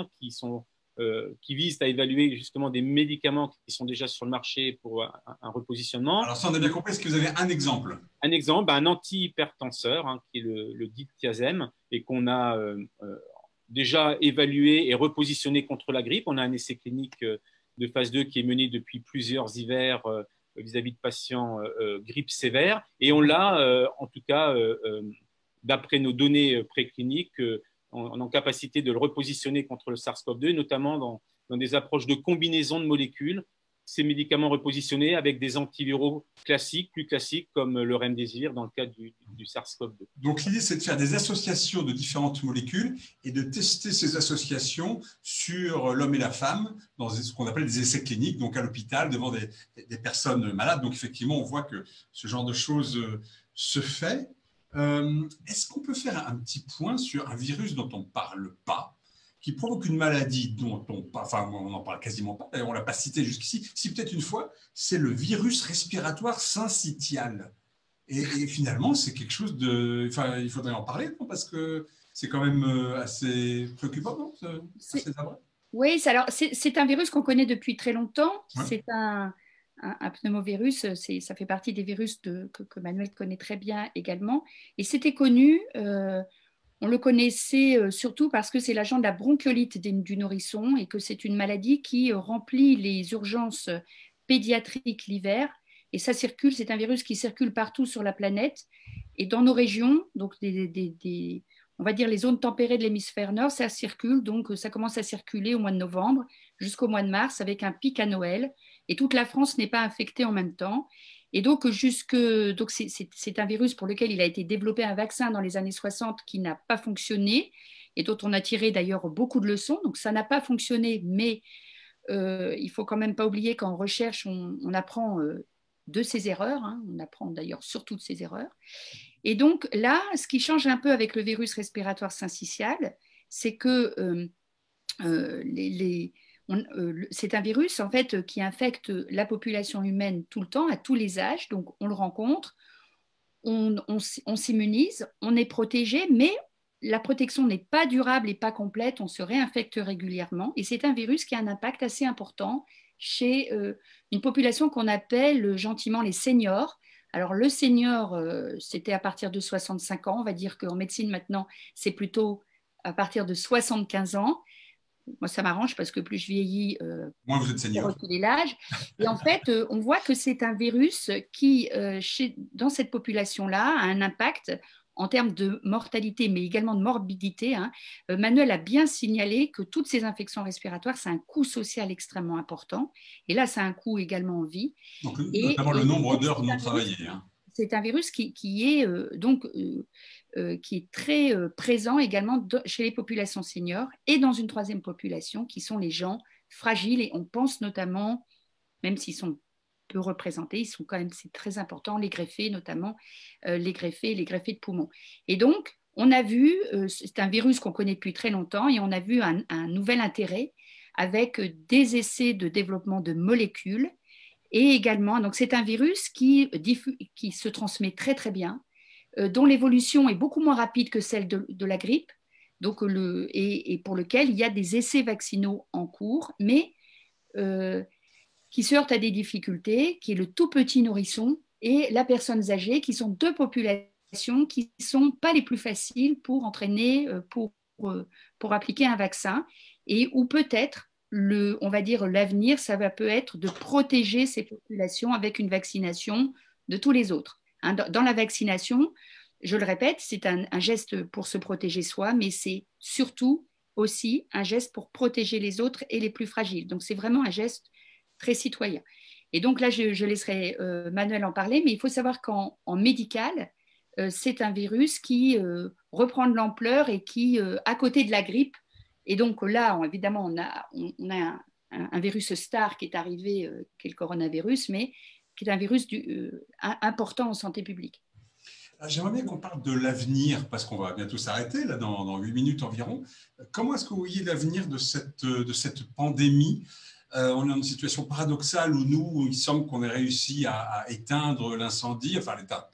qui visent à évaluer justement des médicaments qui sont déjà sur le marché pour un repositionnement. Alors ça, on a bien compris. Est-ce que vous avez un exemple? Un exemple, un antihypertenseur qui est le diltiazem et qu'on a déjà évalué et repositionné contre la grippe. On a un essai clinique de phase 2 qui est mené depuis plusieurs hivers vis-à-vis de patients grippe sévère. Et on l'a, en tout cas, d'après nos données précliniques, en capacité de le repositionner contre le SARS-CoV-2, notamment dans des approches de combinaison de molécules, ces médicaments repositionnés avec des antiviraux classiques, plus classiques, comme le remdesivir dans le cas du SARS-CoV-2. Donc l'idée, c'est de faire des associations de différentes molécules et de tester ces associations sur l'homme et la femme dans ce qu'on appelle des essais cliniques, donc à l'hôpital, devant des personnes malades. Donc effectivement, on voit que ce genre de choses se fait. Est-ce qu'on peut faire un petit point sur un virus dont on ne parle pas, qui provoque une maladie dont on n'en parle quasiment pas, d'ailleurs on ne l'a pas cité jusqu'ici, si peut-être une fois, c'est le virus respiratoire syncytial. Et finalement, c'est quelque chose de... Enfin, il faudrait en parler, non? Parce que c'est quand même assez préoccupant, non? Oui, alors c'est un virus qu'on connaît depuis très longtemps. Ouais. C'est un pneumovirus, ça fait partie des virus que Manuel connaît très bien également. Et c'était connu, on le connaissait surtout parce que c'est l'agent de la bronchiolite du nourrisson et que c'est une maladie qui remplit les urgences pédiatriques l'hiver. Et ça circule, c'est un virus qui circule partout sur la planète. Et dans nos régions, donc on va dire les zones tempérées de l'hémisphère nord, ça circule. Donc ça commence à circuler au mois de novembre jusqu'au mois de mars avec un pic à Noël. Et toute la France n'est pas infectée en même temps. Et donc, c'est un virus pour lequel il a été développé un vaccin dans les années 60 qui n'a pas fonctionné et dont on a tiré d'ailleurs beaucoup de leçons. Donc, ça n'a pas fonctionné, mais il ne faut quand même pas oublier qu'en recherche, on apprend de ses erreurs. Hein. On apprend d'ailleurs surtout de ses erreurs. Et donc là, ce qui change un peu avec le virus respiratoire syncytial, c'est que c'est un virus en fait qui infecte la population humaine tout le temps, à tous les âges. Donc on le rencontre, on s'immunise, on est protégé, mais la protection n'est pas durable et pas complète. On se réinfecte régulièrement et c'est un virus qui a un impact assez important, chez une population qu'on appelle gentiment les seniors. Alors le senior, c'était à partir de 65 ans. On va dire qu'en médecine maintenant, c'est plutôt à partir de 75 ans. Moi, ça m'arrange parce que plus je vieillis, moins vous êtes senior. Reculer l'âge. Et en fait, on voit que c'est un virus qui, dans cette population-là, a un impact en termes de mortalité, mais également de morbidité. Manuel a bien signalé que toutes ces infections respiratoires, c'est un coût social extrêmement important. Et là, c'est un coût également en vie. Donc, notamment le nombre d'heures non travaillées. C'est un virus qui est qui est très présent également chez les populations seniors et dans une troisième population qui sont les gens fragiles. Et on pense notamment, même s'ils sont peu représentés, ils sont quand même, c'est très important, les greffés notamment, les greffés de poumons. Et donc, on a vu, c'est un virus qu'on connaît depuis très longtemps, et on a vu un nouvel intérêt avec des essais de développement de molécules. Et également, donc c'est un virus qui se transmet très très bien, dont l'évolution est beaucoup moins rapide que celle de la grippe, donc et pour lequel il y a des essais vaccinaux en cours, mais qui se heurtent à des difficultés, qui est le tout petit nourrisson et la personne âgée, qui sont deux populations qui ne sont pas les plus faciles pour entraîner, pour appliquer un vaccin, et où peut-être on va dire l'avenir, ça peut être de protéger ces populations avec une vaccination de tous les autres. Dans la vaccination, je le répète, c'est un geste pour se protéger soi, mais c'est surtout aussi un geste pour protéger les autres et les plus fragiles. Donc c'est vraiment un geste très citoyen. Et donc là, je laisserai Manuel en parler, mais il faut savoir qu'en médical, c'est un virus qui reprend de l'ampleur et qui, à côté de la grippe, et donc là, évidemment, on a un virus star qui est arrivé, qui est le coronavirus, mais qui est un virus important en santé publique. J'aimerais bien qu'on parle de l'avenir, parce qu'on va bientôt s'arrêter, là, dans 8 minutes environ. Comment est-ce que vous voyez l'avenir de cette pandémie ? On est dans une situation paradoxale où nous, il semble qu'on ait réussi à éteindre l'incendie, enfin l'éteindre,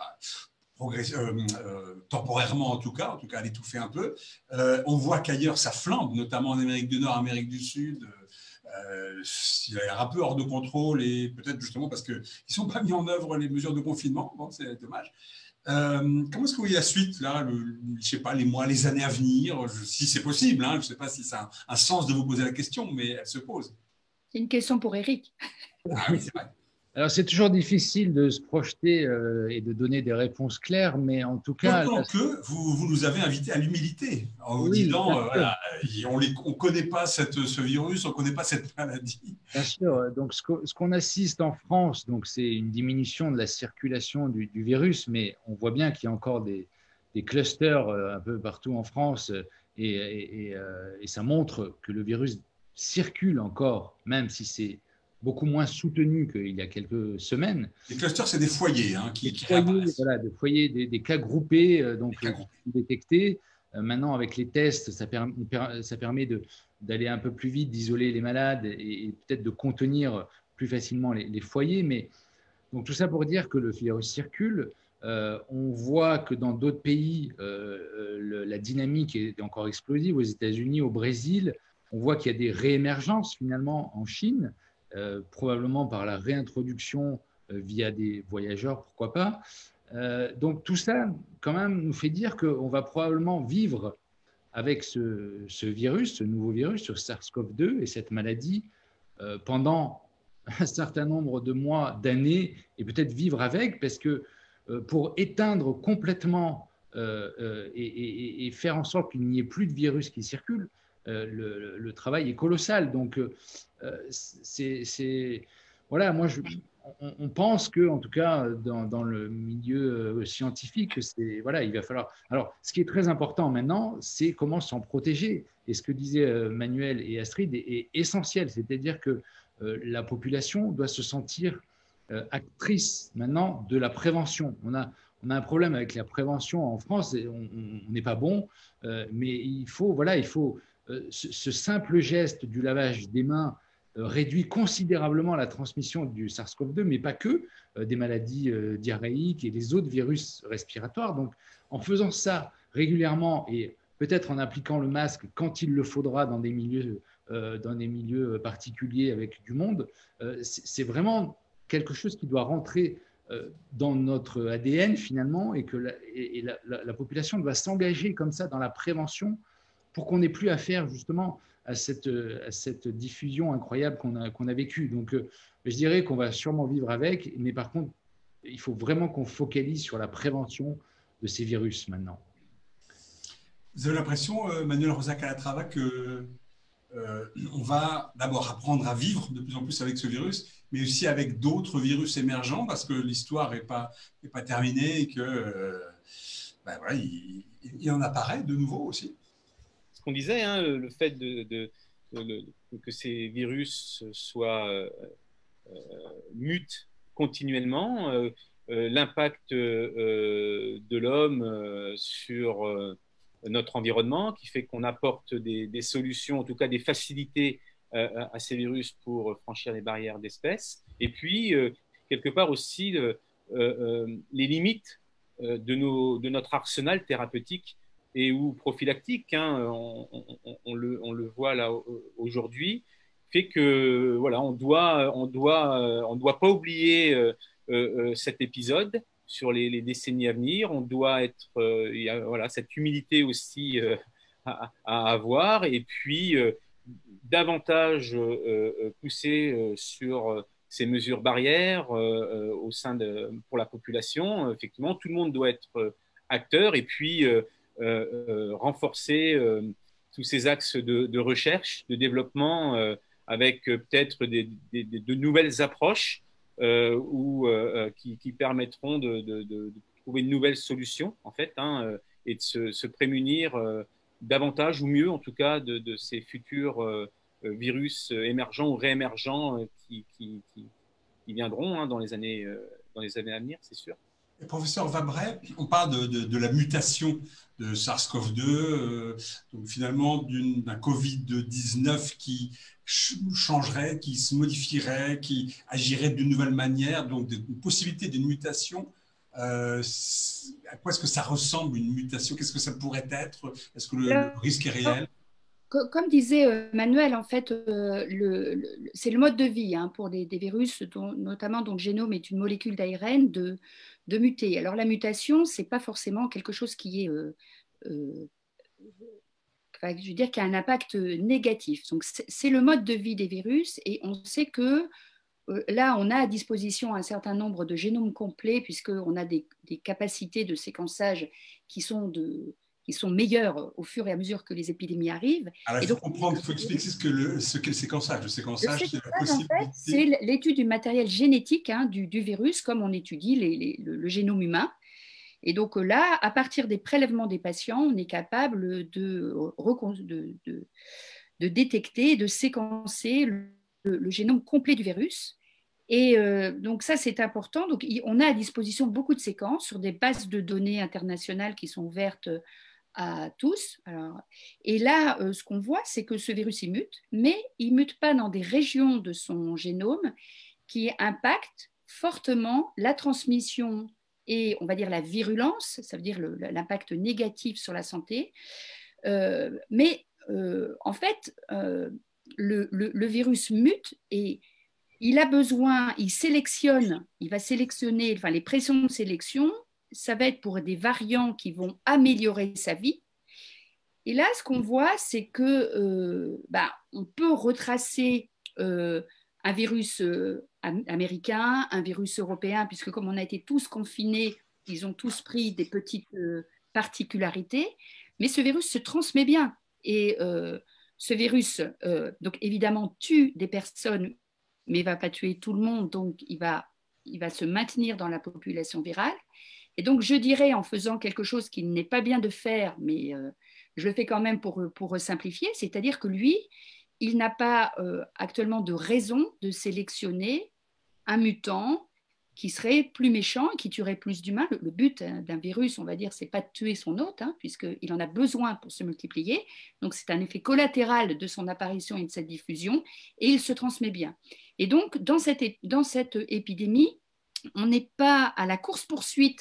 temporairement en tout cas à l'étouffer un peu. On voit qu'ailleurs ça flambe, notamment en Amérique du Nord, Amérique du Sud. Il a l'air un peu hors de contrôle, et peut-être justement parce qu'ils ne sont pas mis en œuvre les mesures de confinement. Bon, c'est dommage. Comment est-ce que vous voyez la suite, là, je sais pas, les mois, les années à venir, si c'est possible, je ne sais pas si ça a un sens de vous poser la question, mais elle se pose. C'est une question pour Eric. Ah oui, c'est vrai. Alors, c'est toujours difficile de se projeter et de donner des réponses claires, mais en tout cas… D'autant que vous nous avez invités à l'humilité, en vous disant, voilà, on ne connaît pas ce virus, on ne connaît pas cette maladie. Bien sûr. Donc, ce qu'on assiste en France, c'est une diminution de la circulation du virus, mais on voit bien qu'il y a encore des clusters un peu partout en France, et ça montre que le virus circule encore, même si c'est beaucoup moins soutenu qu'il y a quelques semaines. Les clusters, c'est des foyers qui réapparaissent. Voilà, des foyers, des cas groupés, détectés. Maintenant, avec les tests, ça permet d'aller un peu plus vite, d'isoler les malades et peut-être de contenir plus facilement les foyers. Mais donc, tout ça pour dire que le virus circule. On voit que dans d'autres pays, la dynamique est encore explosive. Aux États-Unis, au Brésil, on voit qu'il y a des réémergences finalement en Chine. Probablement par la réintroduction via des voyageurs, pourquoi pas. Donc tout ça, quand même, nous fait dire qu'on va probablement vivre avec ce virus, ce nouveau virus, ce SARS-CoV-2 et cette maladie pendant un certain nombre de mois, d'années, et peut-être vivre avec, parce que pour éteindre complètement et faire en sorte qu'il n'y ait plus de virus qui circule, le travail est colossal. Donc, voilà, on pense que, en tout cas, dans le milieu scientifique, voilà, il va falloir. Alors, ce qui est très important maintenant, c'est comment s'en protéger. Et ce que disaient Manuel et Astrid est essentiel, c'est-à-dire que la population doit se sentir actrice maintenant de la prévention. On a un problème avec la prévention en France, et on n'est pas bon, mais il faut ce simple geste du lavage des mains réduit considérablement la transmission du SARS-CoV-2, mais pas que, des maladies diarrhéiques et les autres virus respiratoires. Donc, en faisant ça régulièrement et peut-être en appliquant le masque quand il le faudra dans des milieux dans des milieux particuliers avec du monde. C'est vraiment quelque chose qui doit rentrer dans notre ADN finalement et que la population doit s'engager comme ça dans la prévention pour qu'on n'ait plus affaire justement à cette diffusion incroyable qu'on a vécue. Donc, je dirais qu'on va sûrement vivre avec, mais par contre, il faut vraiment qu'on focalise sur la prévention de ces virus maintenant. Vous avez l'impression, Manuel Rosa-Calatrava, que on va d'abord apprendre à vivre de plus en plus avec ce virus, mais aussi avec d'autres virus émergents, parce que l'histoire n'est pas terminée et que voilà, il en apparaît de nouveau aussi. Ce qu'on disait, hein, le fait que ces virus mutent continuellement, l'impact de l'homme sur notre environnement, qui fait qu'on apporte des solutions, en tout cas des facilités à ces virus pour franchir les barrières d'espèces. Et puis, quelque part aussi, les limites de notre arsenal thérapeutique et ou prophylactique, hein, on le voit là aujourd'hui, fait que voilà, on doit pas oublier cet épisode sur les décennies à venir. On doit être, il y a, voilà, cette humilité aussi à avoir, et puis davantage pousser sur ces mesures barrières pour la population. Effectivement, tout le monde doit être acteur, et puis renforcer tous ces axes de recherche, de développement, avec peut-être de nouvelles approches qui permettront de trouver de nouvelles solutions, en fait, hein, et de se prémunir davantage ou mieux, en tout cas, de ces futurs virus émergents ou réémergents qui viendront, hein, dans les années à venir, c'est sûr. Et professeur Vabray, on parle de la mutation de SARS-CoV-2, donc finalement d'un Covid-19 qui changerait, qui se modifierait, qui agirait d'une nouvelle manière, donc une possibilité d'une mutation. À quoi est-ce que ça ressemble, une mutation? Qu'est-ce que ça pourrait être? Est-ce que le risque est réel? Comme disait Manuel, en fait, c'est le mode de vie, hein, pour des virus, notamment dont le génome est une molécule d'ARN, de muter. Alors la mutation, c'est pas forcément quelque chose qui est, je veux dire, qui a un impact négatif. Donc c'est le mode de vie des virus, et on sait que là, on a à disposition un certain nombre de génomes complets, puisqu'on a des capacités de séquençage qui sont meilleures au fur et à mesure que les épidémies arrivent. Alors, il faut comprendre, il faut expliquer ce qu'est le séquençage. Le séquençage, c'est la possibilité… En fait, c'est l'étude du matériel génétique, hein, du virus, comme on étudie le génome humain. Et donc là, à partir des prélèvements des patients, on est capable de détecter, de séquencer le génome complet du virus. Et donc ça, c'est important. Donc on a à disposition beaucoup de séquences sur des bases de données internationales qui sont ouvertes à tous. Alors, et là, ce qu'on voit, c'est que ce virus, il mute, mais il ne mute pas dans des régions de son génome qui impactent fortement la transmission et, on va dire, la virulence, ça veut dire l'impact négatif sur la santé. Mais en fait, le virus mute et il a besoin, il va sélectionner, enfin les pressions de sélection, ça va être pour des variants qui vont améliorer sa vie. Et là, ce qu'on voit, c'est que on peut retracer un virus américain, un virus européen, puisque comme on a été tous confinés, ils ont tous pris des petites particularités, mais ce virus se transmet bien. Et ce virus, donc évidemment, tue des personnes, mais ne va pas tuer tout le monde, donc il va se maintenir dans la population virale. Et donc, je dirais, en faisant quelque chose qu'il n'est pas bien de faire, mais je le fais quand même pour simplifier, c'est-à-dire que lui, il n'a pas actuellement de raison de sélectionner un mutant qui serait plus méchant et qui tuerait plus d'humains. Le but d'un virus, on va dire, c'est pas de tuer son hôte, hein, puisqu'il en a besoin pour se multiplier. Donc, c'est un effet collatéral de son apparition et de sa diffusion, et il se transmet bien. Et donc, dans cette épidémie, on n'est pas à la course-poursuite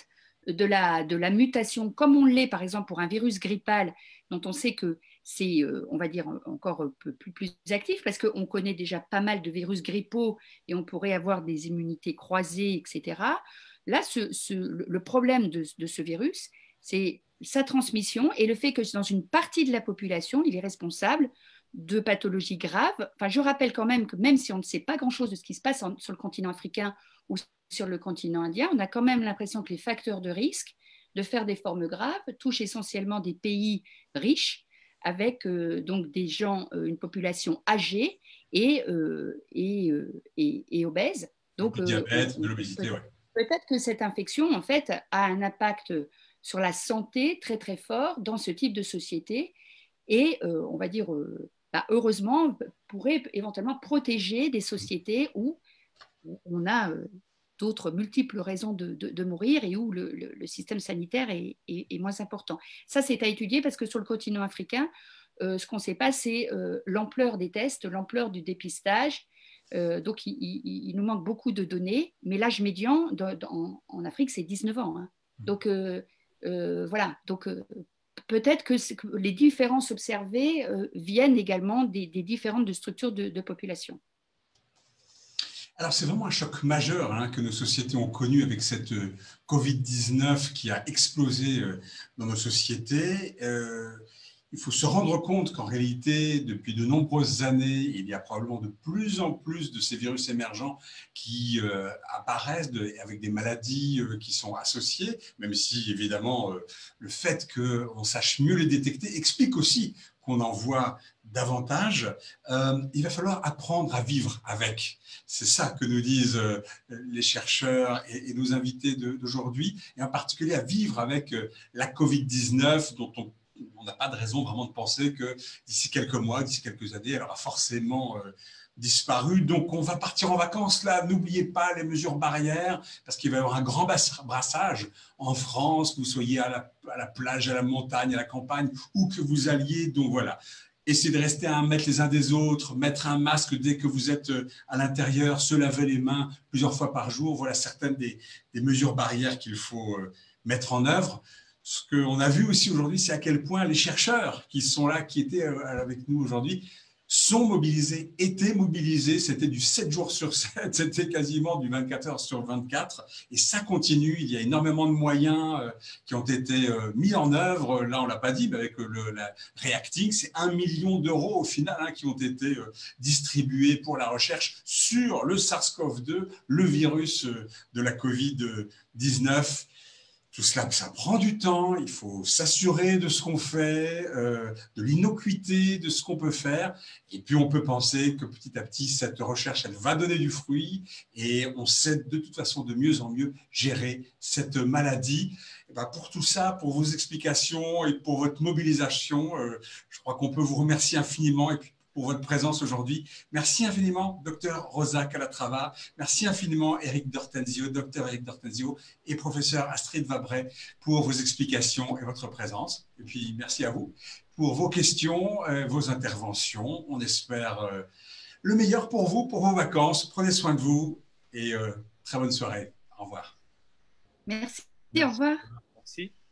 de la mutation, comme on l'est par exemple pour un virus grippal, dont on sait que c'est, on va dire, encore plus actif, parce qu'on connaît déjà pas mal de virus grippaux et on pourrait avoir des immunités croisées, etc. Là, le problème de ce virus, c'est sa transmission et le fait que dans une partie de la population, il est responsable de pathologies graves. Enfin, je rappelle quand même que même si on ne sait pas grand-chose de ce qui se passe sur le continent africain ou sur le continent indien, on a quand même l'impression que les facteurs de risque de faire des formes graves touchent essentiellement des pays riches avec donc des gens, une population âgée et obèse. Donc, du diabète, de l'obésité, oui. Peut-être que cette infection, en fait, a un impact sur la santé très, très fort dans ce type de société et, on va dire, heureusement, pourrait éventuellement protéger des sociétés où on a d'autres multiples raisons de mourir et où le système sanitaire est moins important. Ça, c'est à étudier parce que sur le continent africain, ce qu'on ne sait pas, c'est l'ampleur des tests, l'ampleur du dépistage. Donc, il nous manque beaucoup de données, mais l'âge médian en Afrique, c'est 19 ans. Hein. Donc, voilà. Donc, peut-être que les différences observées viennent également des différentes structures de population. Alors, c'est vraiment un choc majeur hein, que nos sociétés ont connu avec cette Covid-19 qui a explosé dans nos sociétés. Il faut se rendre compte qu'en réalité, depuis de nombreuses années, il y a probablement de plus en plus de ces virus émergents qui apparaissent avec des maladies qui sont associées, même si évidemment le fait qu'on sache mieux les détecter explique aussi qu'on en voit davantage. Il va falloir apprendre à vivre avec. C'est ça que nous disent les chercheurs et nos invités d'aujourd'hui, et en particulier à vivre avec la Covid-19 dont on n'a pas de raison vraiment de penser que d'ici quelques mois, d'ici quelques années, elle aura forcément disparu. Donc, on va partir en vacances là. N'oubliez pas les mesures barrières parce qu'il va y avoir un grand brassage en France, que vous soyez à la plage, à la montagne, à la campagne, où que vous alliez. Donc, voilà. Essayez de rester à 1 mètre les uns des autres, mettre un masque dès que vous êtes à l'intérieur, se laver les mains plusieurs fois par jour. Voilà certaines des mesures barrières qu'il faut mettre en œuvre. Ce qu'on a vu aussi aujourd'hui, c'est à quel point les chercheurs qui sont là, qui étaient avec nous aujourd'hui, sont mobilisés, étaient mobilisés. C'était du 7 jours sur 7, c'était quasiment du 24 heures sur 24. Et ça continue. Il y a énormément de moyens qui ont été mis en œuvre. Là, on ne l'a pas dit, mais avec la Reacting, c'est 1 million d'euros au final hein, qui ont été distribués pour la recherche sur le SARS-CoV-2, le virus de la Covid-19. Tout cela, ça prend du temps, il faut s'assurer de ce qu'on fait, de l'innocuité de ce qu'on peut faire. Et puis, on peut penser que petit à petit, cette recherche, elle va donner du fruit et on sait de toute façon de mieux en mieux gérer cette maladie. Et ben pour tout ça, pour vos explications et pour votre mobilisation, je crois qu'on peut vous remercier infiniment et puis pour votre présence aujourd'hui. Merci infiniment, Dr Rosa Calatrava. Merci infiniment, Dr Eric D'Ortenzio et professeur Astrid Vabray pour vos explications et votre présence. Et puis, merci à vous pour vos questions, vos interventions. On espère le meilleur pour vous, pour vos vacances. Prenez soin de vous et très bonne soirée. Au revoir. Merci. Au revoir. Merci.